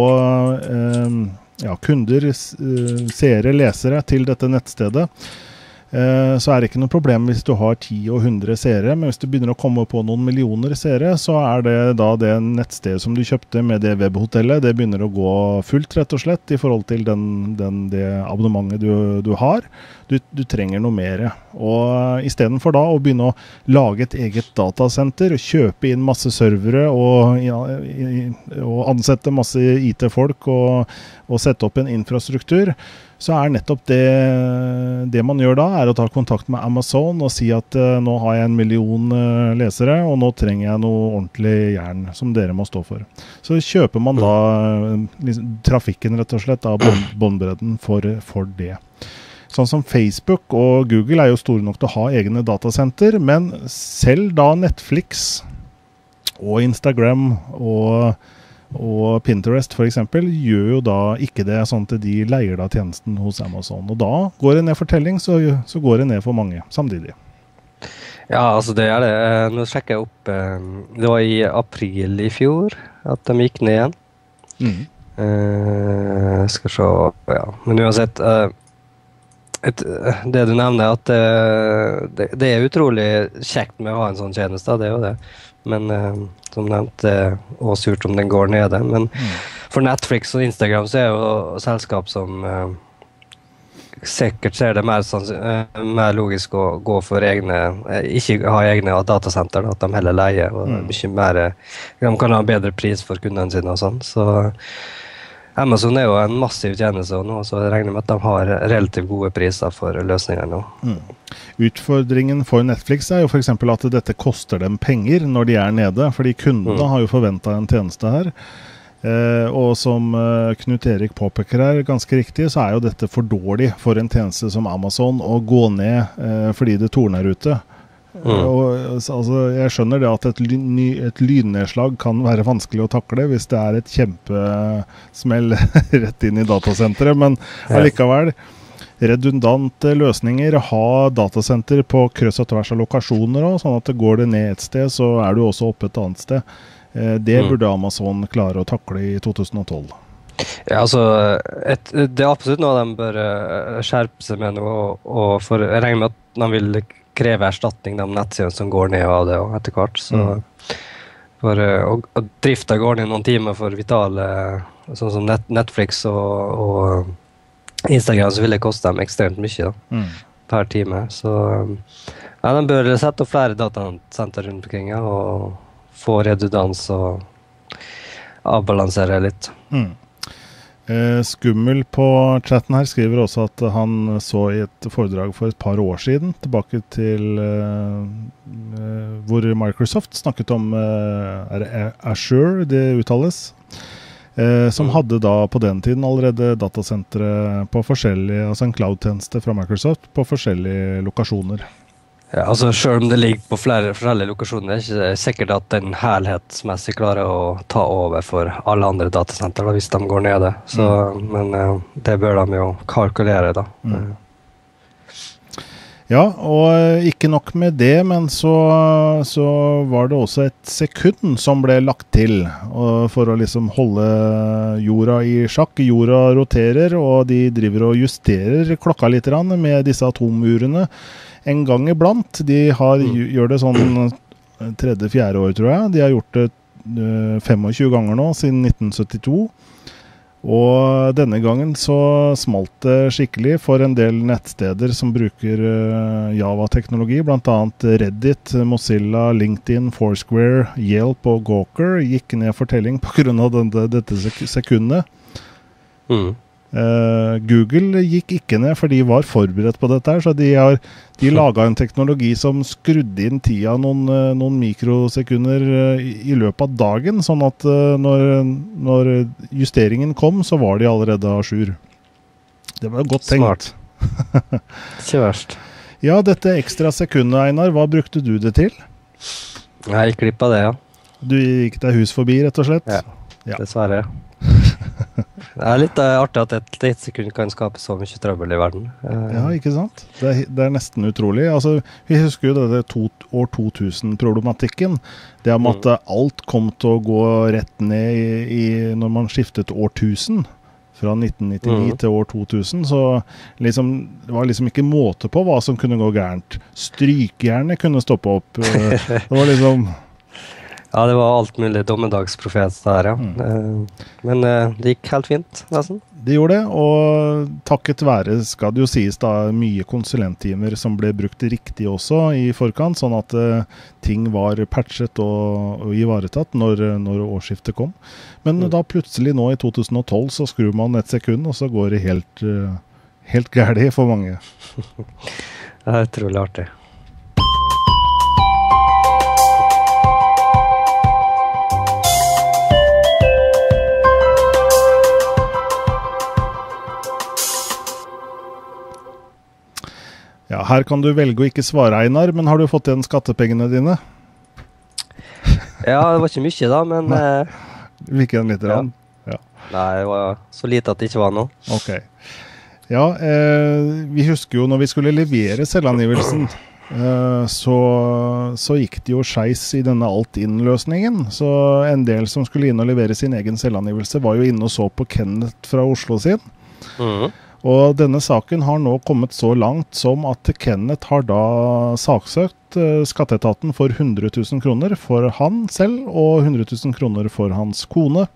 kunder, seere, lesere til dette nettstedet, så det ikke noe problem hvis du har 10 og 100 seere, men hvis du begynner å komme på noen millioner seere, så det da det nettstedet som du kjøpte med det webhotellet, det begynner å gå fullt rett og slett i forhold til det abonnementet du har. Du trenger noe mer. Og i stedet for da å begynne å lage et eget datasenter, kjøpe inn masse servere og ansette masse IT-folk og sette opp en infrastruktur, så nettopp det man gjør da, å ta kontakt med Amazon og si at nå har jeg 1 million lesere, og nå trenger jeg noe ordentlig jern som dere må stå for. Så kjøper man da trafikken rett og slett av båndbredden for det. Sånn som Facebook og Google jo store nok til å ha egne datasenter, men selv da Netflix og Instagram og Pinterest for eksempel gjør jo da ikke det sånn at de leier da tjenesten hos Amazon. Og da går det ned for telling, så går det ned for mange samtidig. Ja, altså det det. Nå sjekker jeg opp, det var i april i fjor at de gikk ned igjen. Skal se, ja. Men uansett, det du nevner at det utrolig kjekt med å ha en sånn tjeneste, det jo det. Men som nevnt, det også surt om den går nede. Men for Netflix og Instagram så jo selskap som sikkert ser det mer logisk å gå for ikke ha egne datasenter, at de heller leier, og mye mer, de kan ha bedre pris for kundene sine og sånn. Så Amazon jo en massiv tjeneste nå, så jeg regner med at de har relativt gode priser for løsninger nå. Utfordringen for Netflix jo for eksempel at dette koster dem penger når de nede, fordi kundene har jo forventet en tjeneste her. Og som Knut Erik påpeker her, ganske riktig, så jo dette for dårlig for en tjeneste som Amazon å gå ned fordi det torner ute. Og, altså, jeg skjønner det at et lynnedslag kan være vanskelig å takle hvis det et kjempesmell rett inn i datasenteret, men allikevel redundante løsninger, ha datasenter på kryss og tvers av lokasjoner også, sånn at det går det ned et sted, så du også oppe et annet sted. Det burde Amazon klare å takle i 2012. Ja, altså, det absolutt noe de bør skjerpe seg med nå, og for jeg regner med at de vil kreve erstatning de nettsidene som går ned av det etter hvert. Så og drifta går ned noen timer for vitale, sånn som Netflix og Instagram, så vil det koste dem ekstremt mye da, per time. Så ja, de bør sette opp flere datasenter rundt omkring og få redundans og avbalansere litt. Skummel på chatten her skriver også at han så i et foredrag for et par år siden, tilbake til hvor Microsoft snakket om Azure, det uttales, som hadde da på den tiden allerede datasentere på forskjellige, altså en cloud-tjeneste fra Microsoft på forskjellige lokasjoner. Ja, altså selv om det ligger på flere forskjellige lokasjoner, det ikke sikkert at den helhetsmessig klarer å ta over for alle andre datasenter hvis de går nede. Så, men det bør de jo kalkulere da. Ja, og ikke nok med det, men så var det også et sekund som ble lagt til for å liksom holde jorda i sjakk. Jorda roterer, og de driver og justerer klokka litt med disse atomurene. En gang iblant, de gjør det sånn 3.-4. år, tror jeg. De har gjort det 25 ganger nå, siden 1972. Og denne gangen så smalt det skikkelig for en del nettsteder som bruker Java-teknologi, blant annet Reddit, Mozilla, LinkedIn, Foursquare, Yelp og Gawker gikk ned fortelling på grunn av dette sekundet. Google gikk ikke ned, for de var forberedt på dette her, så de laget en teknologi som skrudde inn tida noen mikrosekunder i løpet av dagen, sånn at når justeringen kom, så var de allerede à jour. Det var godt tenkt. Smart. Ikke verst. Ja, dette ekstra sekundet, Einar, hva brukte du det til? Jeg gikk glipp av det, ja. Du gikk deg hus forbi, rett og slett? Ja. Dessverre. Det litt artig at et sekund kan skape så mye trøbbel i verden. Ja, ikke sant? Det nesten utrolig. Altså, vi husker jo det år 2000-problematikken. Det om at alt kom til å gå rett ned når man skiftet årtusen. Fra 1999 til år 2000, så liksom, det var liksom ikke måte på hva som kunne gå gærent. Strykjernet kunne stoppe opp. Det var liksom... Ja, det var alt mulig dommedagsprofet der, ja. Men det gikk helt fint, nesten. Det gjorde det, og takket være, skal det jo sies da, mye konsulenttimer som ble brukt riktig også i forkant, sånn at ting var patchet og ivaretatt når årsskiftet kom. Men da plutselig nå i 2012 så skrur man et sekund, og så går det helt gærlig for mange. Det utrolig artig. Ja, her kan du velge å ikke svare, Einar, men har du fått igjen skattepengene dine? Ja, det var ikke mye da, men... Hvilken litt rann? Ja. Nei, det var så lite at det ikke var noe. Ok. Ja, vi husker jo når vi skulle levere selvangivelsen, så gikk det jo skeis i denne alt-inn-løsningen. Så en del som skulle inn og levere sin egen selvangivelse var jo inne og så på Kenneth fra Oslo sin. Og denne saken har nå kommet så langt som at Kenneth har da saksøkt skatteetaten for 100 000 kroner for han selv, og 100 000 kroner for hans kone.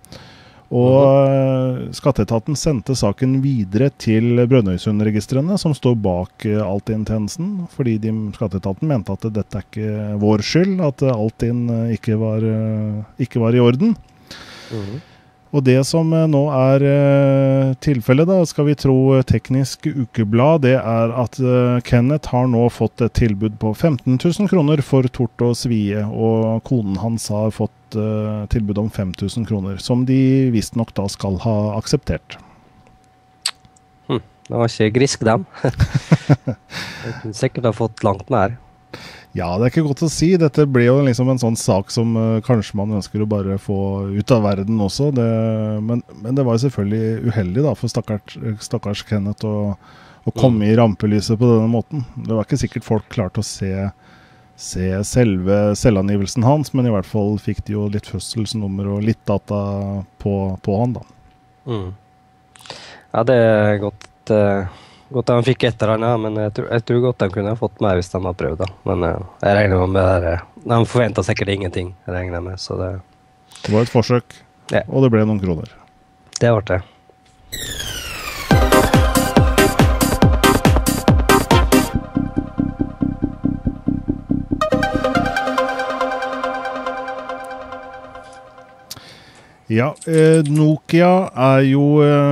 Og skatteetaten sendte saken videre til Brønnøysundregistrene, som står bak Altinn-tjenesten, fordi skatteetaten mente at dette ikke vår skyld, at Altinn ikke var i orden. Og det som nå tilfellet, da, skal vi tro Teknisk Ukeblad, det at Kenneth har nå fått et tilbud på 15 000 kroner for tort og svie, og konen hans har fått tilbud om 5 000 kroner, som de visst nok da skal ha akseptert. Det var ikke grisk dem. Jeg kunne sikkert ha fått langt mer. Ja, det ikke godt å si. Dette ble jo liksom en sånn sak som kanskje man ønsker å bare få ut av verden også. Men det var jo selvfølgelig uheldig da, for stakkars Kenneth å komme i rampelyset på denne måten. Det var ikke sikkert folk klarte å se selve selvangivelsen hans, men i hvert fall fikk de jo litt fødselsnummer og litt data på han da. Ja, det godt at han fikk et eller annet, men jeg tror godt han kunne ha fått mer hvis de har prøvd da. Men jeg regner med det. De forventet sikkert ingenting, jeg regner med. Så det var et forsøk, ja. Og det ble noen kroner. Det var det. Ja, Nokia jo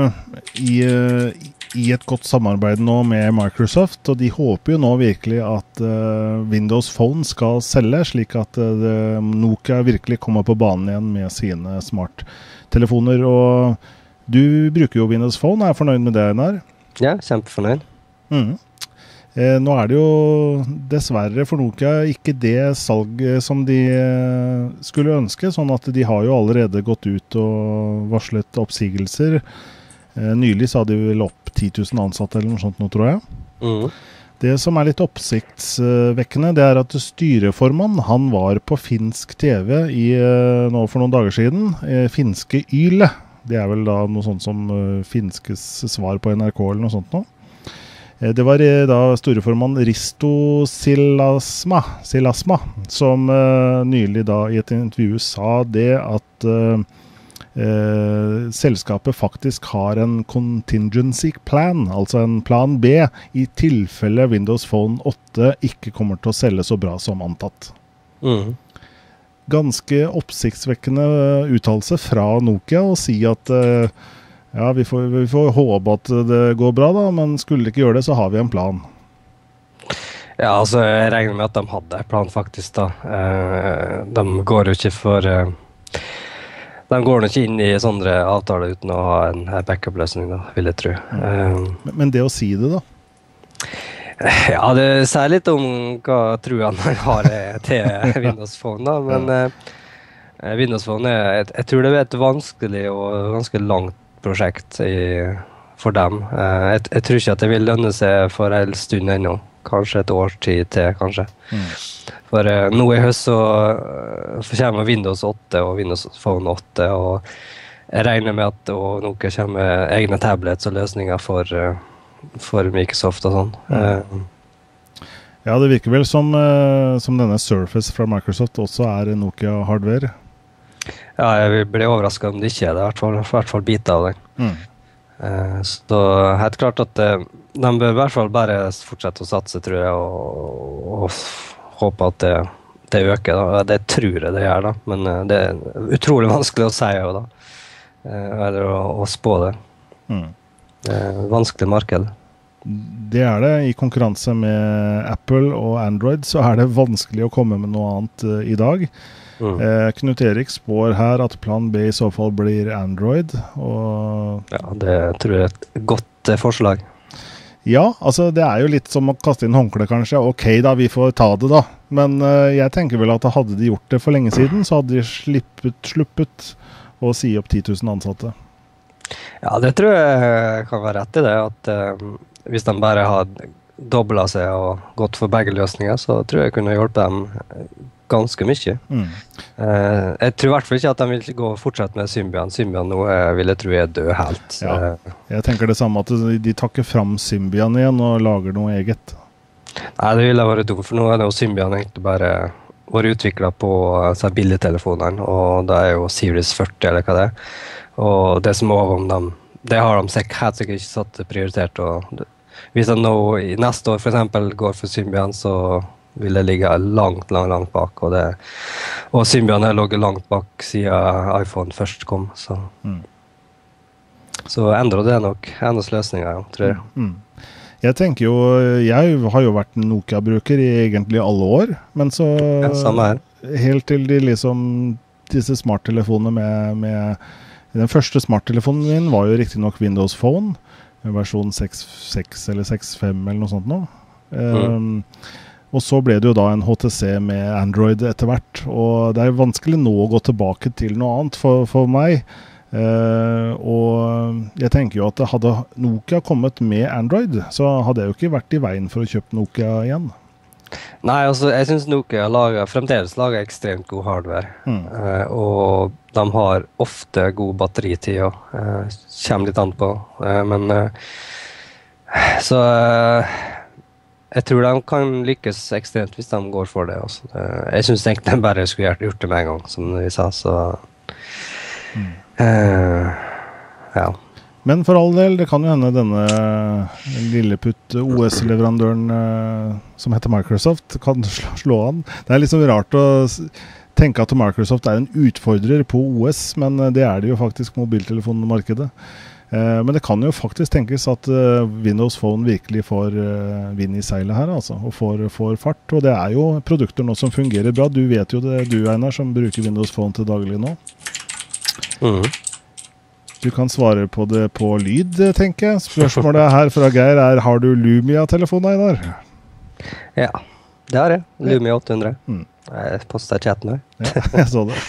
i et godt samarbeid nå med Microsoft, og de håper jo nå virkelig at Windows Phone skal selge, slik at Nokia virkelig kommer på banen igjen med sine smarttelefoner. Og du bruker jo Windows Phone, er fornøyd med det, Einar? Ja, kjempefornøyd. Nå det jo dessverre for Nokia ikke det salget som de skulle ønske, sånn at de har jo allerede gått ut og varslet oppsigelser. Nylig sa de vel opp 10 000 ansatte eller noe sånt nå, tror jeg. Det som litt oppsiktsvekkende, det at styreformann, han var på finsk TV nå for noen dager siden, finske Yle. Det vel da noe sånt som finskes svar på NRK eller noe sånt nå. Det var da styreformann Risto Silasma, som nylig da i et intervju sa det at selskapet faktisk har en contingency plan, altså en plan B, i tilfelle Windows Phone 8 ikke kommer til å selge så bra som antatt. Ganske oppsiktsvekkende uttalelse fra Nokia å si at ja, vi får håpe at det går bra da, men skulle det ikke gjøre det, så har vi en plan. Ja, altså jeg regner med at de hadde en plan faktisk da. De går jo ikke for... De går nok ikke inn i sånne avtaler uten å ha en backup-løsning, da, vil jeg tro. Men det å si det, da? Ja, det sier litt om hva troen man har til Windows Phone, da. Men Windows Phone jeg tror det et vanskelig og ganske langt prosjekt for dem. Jeg tror ikke at det vil lønne seg for en stund ennå. Kanskje et års tid til, kanskje. For nå i høst så kommer Windows 8 og Windows Phone 8, og jeg regner med at noe kommer med egne tablets og løsninger for Microsoft og sånn. Ja, det virker vel som denne Surface fra Microsoft også Nokia-hardware. Ja, jeg ble overrasket om det ikke det, i hvert fall bit av den. Så helt klart at de bør i hvert fall bare fortsette å satse, tror jeg, og håpe at det øker da. Det tror jeg det gjør da, men det utrolig vanskelig å si jo da, eller å spå det. Det vanskelig marked. Det det, i konkurranse med Apple og Android, så det vanskelig å komme med noe annet i dag. Knut Erik spår her at plan B i så fall blir Android. Ja, det tror jeg et godt forslag. Ja, altså det jo litt som å kaste inn håndkle kanskje. Ok da, vi får ta det da. Men jeg tenker vel at hadde de gjort det for lenge siden, så hadde de sluppet å si opp 10 000 ansatte. Ja, det tror jeg kan være rett i det, at hvis de bare har dobblet seg og gått for begge løsninger, så tror jeg kunne hjulpet dem ganske mye. Jeg tror i hvert fall ikke at de vil fortsette med Symbian. Symbian nå vil jeg tro død helt. Ja, jeg tenker det samme, at de takker fram Symbian igjen og lager noe eget. Nei, det ville vært dumt, for nå det jo Symbian egentlig bare vært utviklet på billigtelefonene, og det jo Series 40 eller hva det og det som over om dem, det har de helt sikkert ikke satt prioritert, og hvis de nå i neste år for eksempel går for Symbian, så ville ligge langt bak, og Symbian har ligget langt bak siden iPhone først kom, så endrer det nok hennes løsninger, ja, tror jeg. Jeg tenker jo, jeg har jo vært Nokia-bruker i egentlig alle år, men så samme her. Helt til disse smarttelefonene den første smarttelefonen min var jo riktig nok Windows Phone, versjon 6.6 eller 6.5 eller noe sånt nå. Og så ble det jo da en HTC med Android etter hvert, og det er vanskelig nå å gå tilbake til noe annet for meg. Og jeg tenker jo at hadde Nokia kommet med Android, så hadde jeg jo ikke vært i veien for å kjøpe Nokia igjen. Nei, altså jeg synes Nokia fremdeles lager ekstremt god hardware, og de har ofte god batteritid, kommer litt an på, men så jeg tror de kan lykkes ekstremt hvis de går for det også. Jeg synes egentlig de bare skulle gjort det med en gang, som vi sa, så ja. Men for all del, det kan jo hende denne lilleputt OS-leverandøren som heter Microsoft kan slå an. Det er liksom rart å tenke at Microsoft er en utfordrer på OS, men det er det jo faktisk mobiltelefonmarkedet. Men det kan jo faktisk tenkes at Windows Phone virkelig får vind i seilet her, altså, og får fart. Og det er jo produkter nå som fungerer bra. Du vet jo det, du Einar, som bruker Windows Phone til daglig nå. Du kan svare på det på lyd, tenker jeg. Spørsmålet her fra Geir har du Lumia-telefon, Einar? Ja, det har jeg. Lumia 800. Jeg postet chatten her. Ja, jeg så det.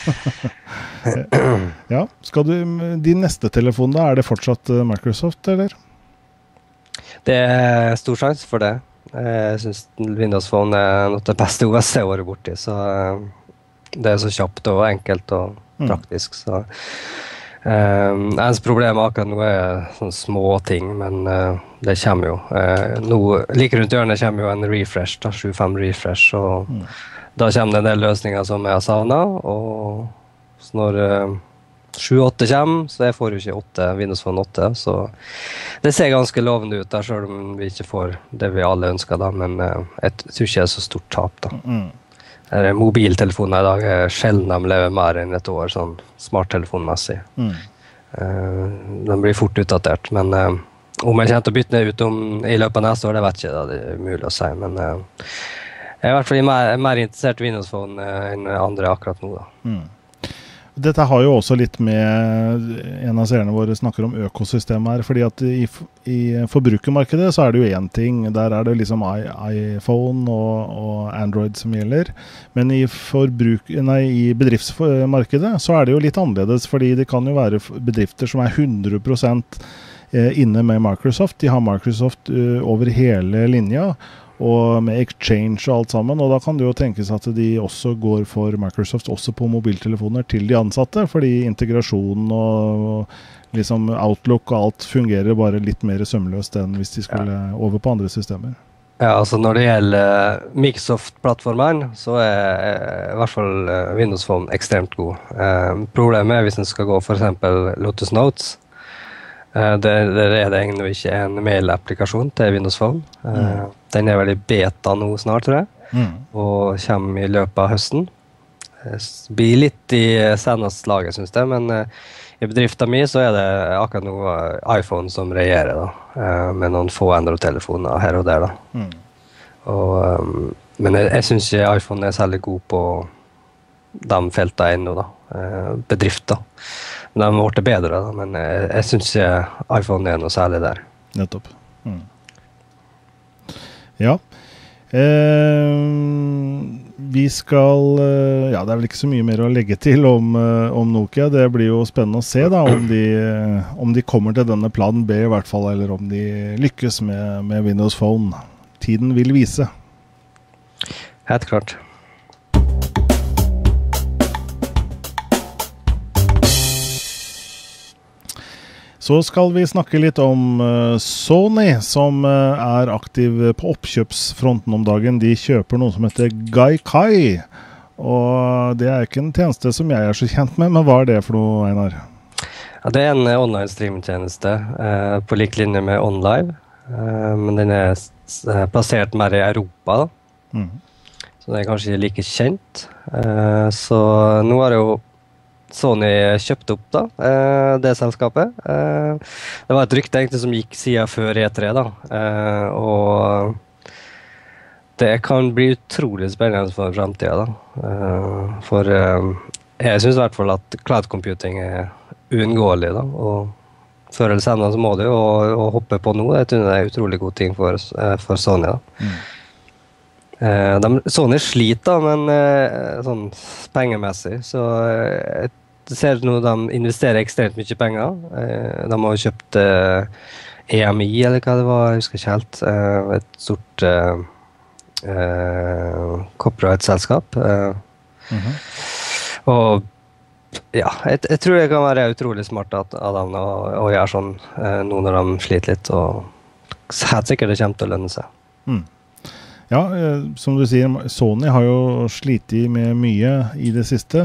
Ja, din neste telefon da, det fortsatt Microsoft, eller? Det er stor sjanse for det. Jeg synes Windows Phone er noe av det beste OS jeg har vært borti, så det er så kjapt og enkelt og praktisk, så ens problem akkurat nå sånne små ting, men det kommer jo nå, like rundt hjørnet kommer jo en refresh, 7.5 refresh, og da kommer det en del løsninger som jeg har savnet, og så når 7.8 kommer, så jeg får jo ikke 8, Windows Phone 8, så det ser ganske lovende ut der, selv om vi ikke får det vi alle ønsker da, men jeg tror ikke det er så stort tap da. Mobiltelefoner i dag sjelden de lever mer enn et år, sånn smarttelefonmessig. De blir fort utdatert, men om jeg kommer til å bytte ned ut i løpet av neste år, det vet jeg ikke, det er umulig å si, men jeg er i hvert fall mer interessert i Windows Phone enn andre akkurat nå da. Dette har jo også litt med, en av seerne våre snakker om økosystemet her, fordi at i forbrukermarkedet så er det jo en ting, der er det liksom iPhone og Android som gjelder, men i bedriftsmarkedet så er det jo litt annerledes, fordi det kan jo være bedrifter som er 100% inne med Microsoft, de har Microsoft over hele linja, og med Exchange og alt sammen, og da kan det jo tenkes at de også går for Microsoft også på mobiltelefoner til de ansatte, fordi integrasjonen og liksom Outlook og alt fungerer bare litt mer sømløst enn hvis de skulle over på andre systemer. Ja, altså når det gjelder Microsoft-plattformen, så i hvert fall Windows Phone ekstremt god. Problemet hvis den skal gå for eksempel Lotus Notes, det er det egentlig ikke en mail-applikasjon til Windows Phone. Den er vel i beta nå snart, tror jeg, og kommer i løpet av høsten. Det blir litt i senest laget, synes jeg, men i bedriften min så er det akkurat noe iPhone som regjerer, da, med noen få Android-telefoner her og der. Da. Men jeg synes ikke iPhone er særlig god på de feltene ennå, da, bedrifter. De har vært bedre, da, men jeg synes ikke iPhone er noe særlig der. Nettopp. Ja. Vi skal... ja, det er vel ikke så mye mer å legge til om Nokia. Det blir jo spennende å se da, om de kommer til denne plan B i hvert fall, eller om de lykkes med Windows Phone. Tiden vil vise. Helt klart. Så skal vi snakke litt om Sony, som er aktiv på oppkjøpsfronten om dagen. De kjøper noe som heter Gaikai, og det er ikke en tjeneste som jeg er så kjent med, men hva er det for noe, Einar? Ja, det er en online streamtjeneste på lik linje med OnLive, men den er plassert mer i Europa. Da. så det er kanskje ikke like kjent. Så nå har jo Sony kjøpt opp da, det selskapet. Det var et rykte egentlig som gikk siden før E3 da, og det kan bli utrolig spennende for fremtiden da. For jeg synes i hvert fall at cloud computing er uunngåelig da, og før eller senere så må du jo hoppe på noe. Jeg tror det er en utrolig god ting for Sony da. Sony sliter da, men sånn pengemessig, så jeg ser nå de investerer ekstremt mye penger. De har jo kjøpt EMI, eller hva det var, jeg husker ikke helt. Et stort copyright-selskap. Og ja, jeg tror det kan være utrolig smart av dem å gjøre sånn nå når de sliter litt, og helt sikkert det kommer til å lønne seg. Ja, som du sier, Sony har jo slitet med mye i det siste.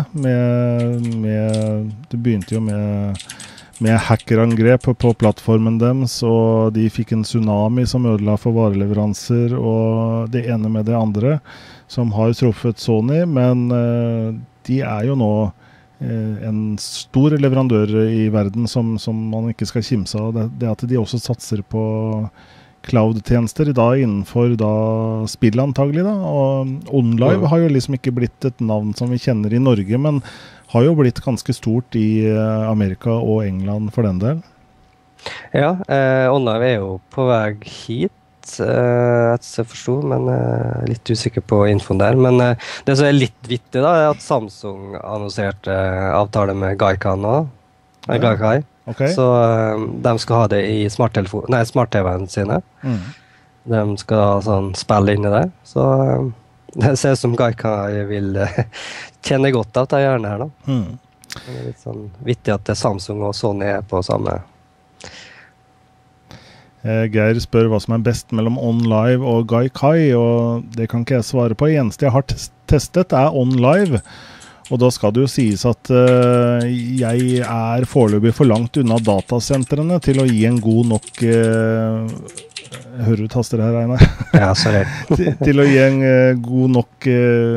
Det begynte jo med hackerangrep på plattformen deres, og de fikk en tsunami som ødela for vareleveranser, og det ene med det andre, som har truffet Sony, men de er jo nå en stor leverandør i verden som man ikke skal kimse av. Det at de også satser på cloud-tjenester da innenfor spill antagelig da, og OnLive har jo liksom ikke blitt et navn som vi kjenner i Norge, men har jo blitt ganske stort i Amerika og England for den del. Ja, OnLive er jo på vei hit, etter jeg forstod, men litt usikker på infoen der. Men det som er litt vittig da, er at Samsung annonserte avtale med Gaikai nå. Gaikai. Okay. Så de skal ha det i smart-TV-ene sine. De skal sånn spille inn i det. Så det ser ut som Gaikai vil tjene godt av det hjørnet her da. Det er litt sånn vittig at det Samsung og Sony er på samme. Geir spør hva som er best mellom OnLive og Gaikai, og det kan ikke jeg svare på. Det eneste jeg har testet er OnLive. Og da skal det jo sies at jeg er foreløpig for langt unna datasentrene til å gi en god nok hører du taster her, Einar? Ja, sorry. til å gi en god nok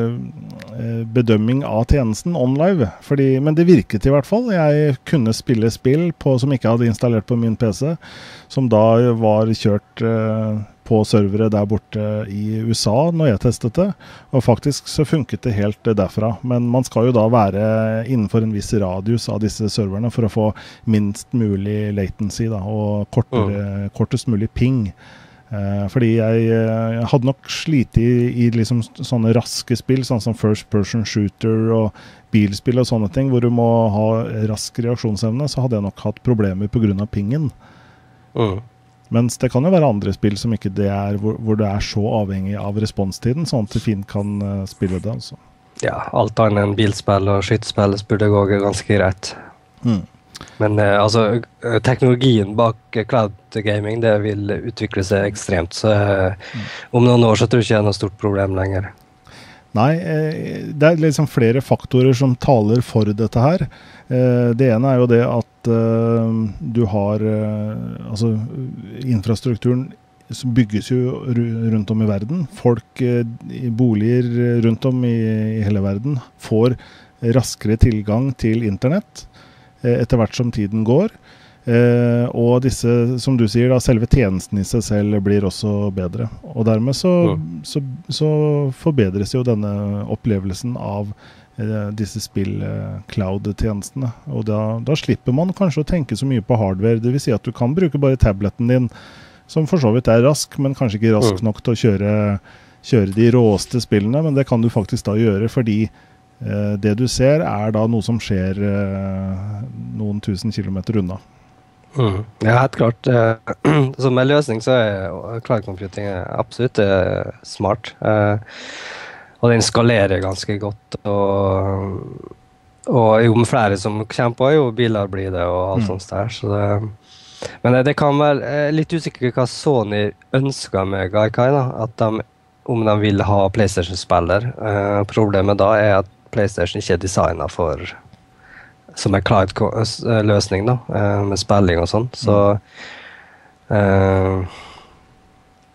bedømming av tjenesten OnLive. Men det virket i hvert fall. Jeg kunne spille spill som ikke hadde installert på min PC, som da var kjørt på servere der borte i USA når jeg testet det, og faktisk så funket det helt derfra. Men man skal jo da være innenfor en viss radius av disse serverne for å få minst mulig latency da, og kortest mulig ping. Fordi jeg hadde nok slitt i liksom sånne raske spill, sånn som first person shooter og bilspill og sånne ting, hvor du må ha rask reaksjonsevne, så hadde jeg nok hatt problemer på grunn av pingen. Mens det kan jo være andre spill som ikke det er, hvor det er så avhengig av responstiden, sånn at det fint kan spille det. Altså. Ja, alt annet enn bilspill og skytspill burde gå ganske greit. Men altså, teknologien bak cloud gaming, det vil utvikle seg ekstremt, så om noen år så tror jeg ikke det er noe stort problem lenger. Nei, det er liksom flere faktorer som taler for dette her. Det ene er jo det at du har altså infrastrukturen bygges jo rundt om i verden. Folk i boliger rundt om i hele verden får raskere tilgang til internett etter hvert som tiden går. Og disse, som du sier, da, selve tjenesten i seg selv blir også bedre. Og dermed så forbedres jo denne opplevelsen av disse spill-cloud-tjenestene. Og da slipper man kanskje å tenke så mye på hardware. Det vil si at du kan bruke bare tabletten din, som for så vidt er rask, men kanskje ikke rask nok til å kjøre de råeste spillene, men det kan du faktisk da gjøre, fordi det du ser er da noe som skjer noen tusen kilometer unna. Ja, helt klart. Som en løsning så er cloud computing absolutt smart. Og den skalerer ganske godt, og jo flere som kommer på, jo billigere blir det, og alt sånt der. Så men det kan være litt usikker hva Sony ønsker med Gaikai, da, om de vil ha PlayStation-spiller. Problemet da er at PlayStation ikke er designet som en cloud-løsning da, med spilling og sånn. Så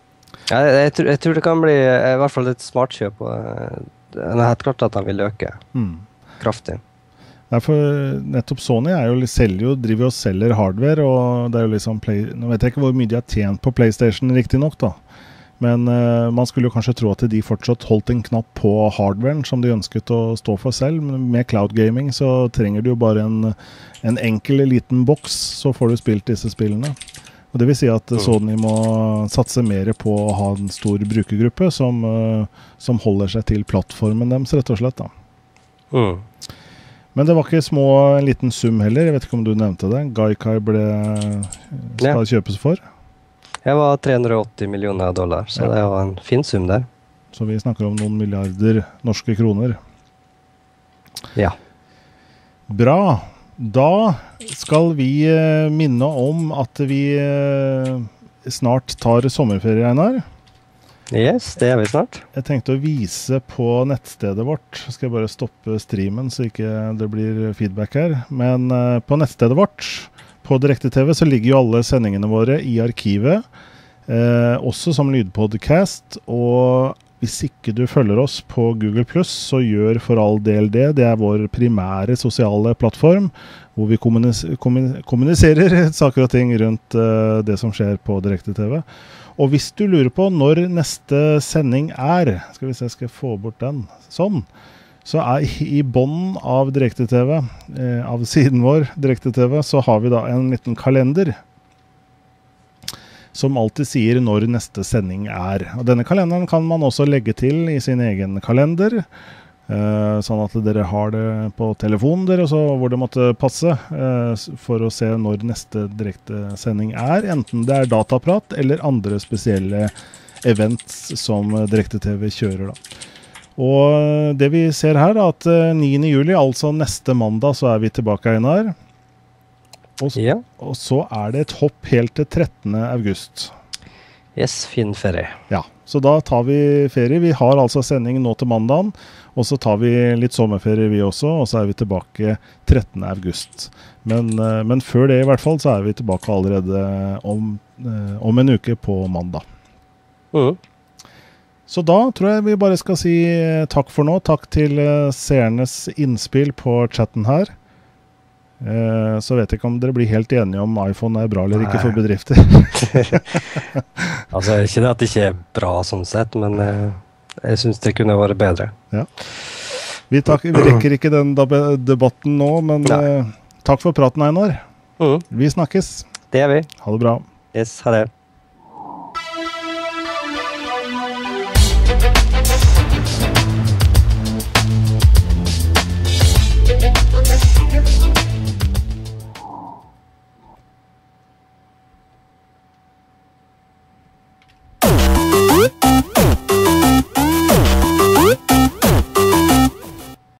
Ja, jeg tror det kan bli i hvert fall et smartkjøp. Det er helt klart at han vil øke kraftig. Derfor, nettopp Sony driver jo og selger hardware, og det er jo liksom nå vet jeg ikke hvor mye de har tjent på PlayStation riktig nok da. Men man skulle jo kanskje tro at de fortsatt holdt en knapp på hardwaren som de ønsket å stå for selv. Men med cloud gaming så trenger du jo bare en enkel liten boks, så får du spilt disse spillene. Og det vil si at Sony må satse mer på å ha en stor brukergruppe som holder seg til plattformen deres, rett og slett da. Men det var ikke en liten sum heller, jeg vet ikke om du nevnte det. Gaikai skal kjøpes for. Det var $380 millioner, så det var en fin sum der. Så vi snakker om noen milliarder norske kroner. Ja. Bra. Da skal vi minne om at vi snart tar sommerferie, Einar. Yes, det vi snart. Jeg tenkte å vise på nettstedet vårt. Skal jeg bare stoppe streamen så ikke det blir feedback her. Men på nettstedet vårt, på Direkte-TV, så ligger jo alle sendingene våre i arkivet. Også som lydpodcast. Og hvis ikke du følger oss på Google+, så gjør for all del det. Det er vår primære sosiale plattform, hvor vi kommuniserer saker og ting rundt det som skjer på Direkte-TV. Og hvis du lurer på når neste sending skal vi se, skal jeg få bort den, sånn, så i bunnen av Direkte-TV, av siden vår Direkte-TV, så har vi da en liten kalender, som alltid sier når neste sending Og denne kalenderen kan man også legge til i sin egen kalender, sånn at dere har det på telefonen deres, hvor det måtte passe, for å se når neste direktesending enten det dataprat eller andre spesielle events som Direkte-TV kjører da. Og det vi ser her at 9. juli, altså neste mandag, så vi tilbake, Einar. Og så det et hopp helt til 13. august. Yes, fin ferie. Ja, så da tar vi ferie. Vi har altså sending nå til mandagen, og så tar vi litt sommerferie vi også, og så vi tilbake 13. august. Men før det i hvert fall, så vi tilbake allerede om en uke på mandag. Så da tror jeg vi bare skal si takk for nå. Takk til seernes innspill på chatten her. Så vet jeg ikke om dere blir helt enige om iPhone bra eller ikke for bedrifter. Altså, ikke det at det ikke bra sånn sett, men jeg synes det kunne vært bedre. Ja. Vi rekker ikke den debatten nå, men takk for praten, Einar. Vi snakkes. Det vi. Ha det bra. Yes, ha det.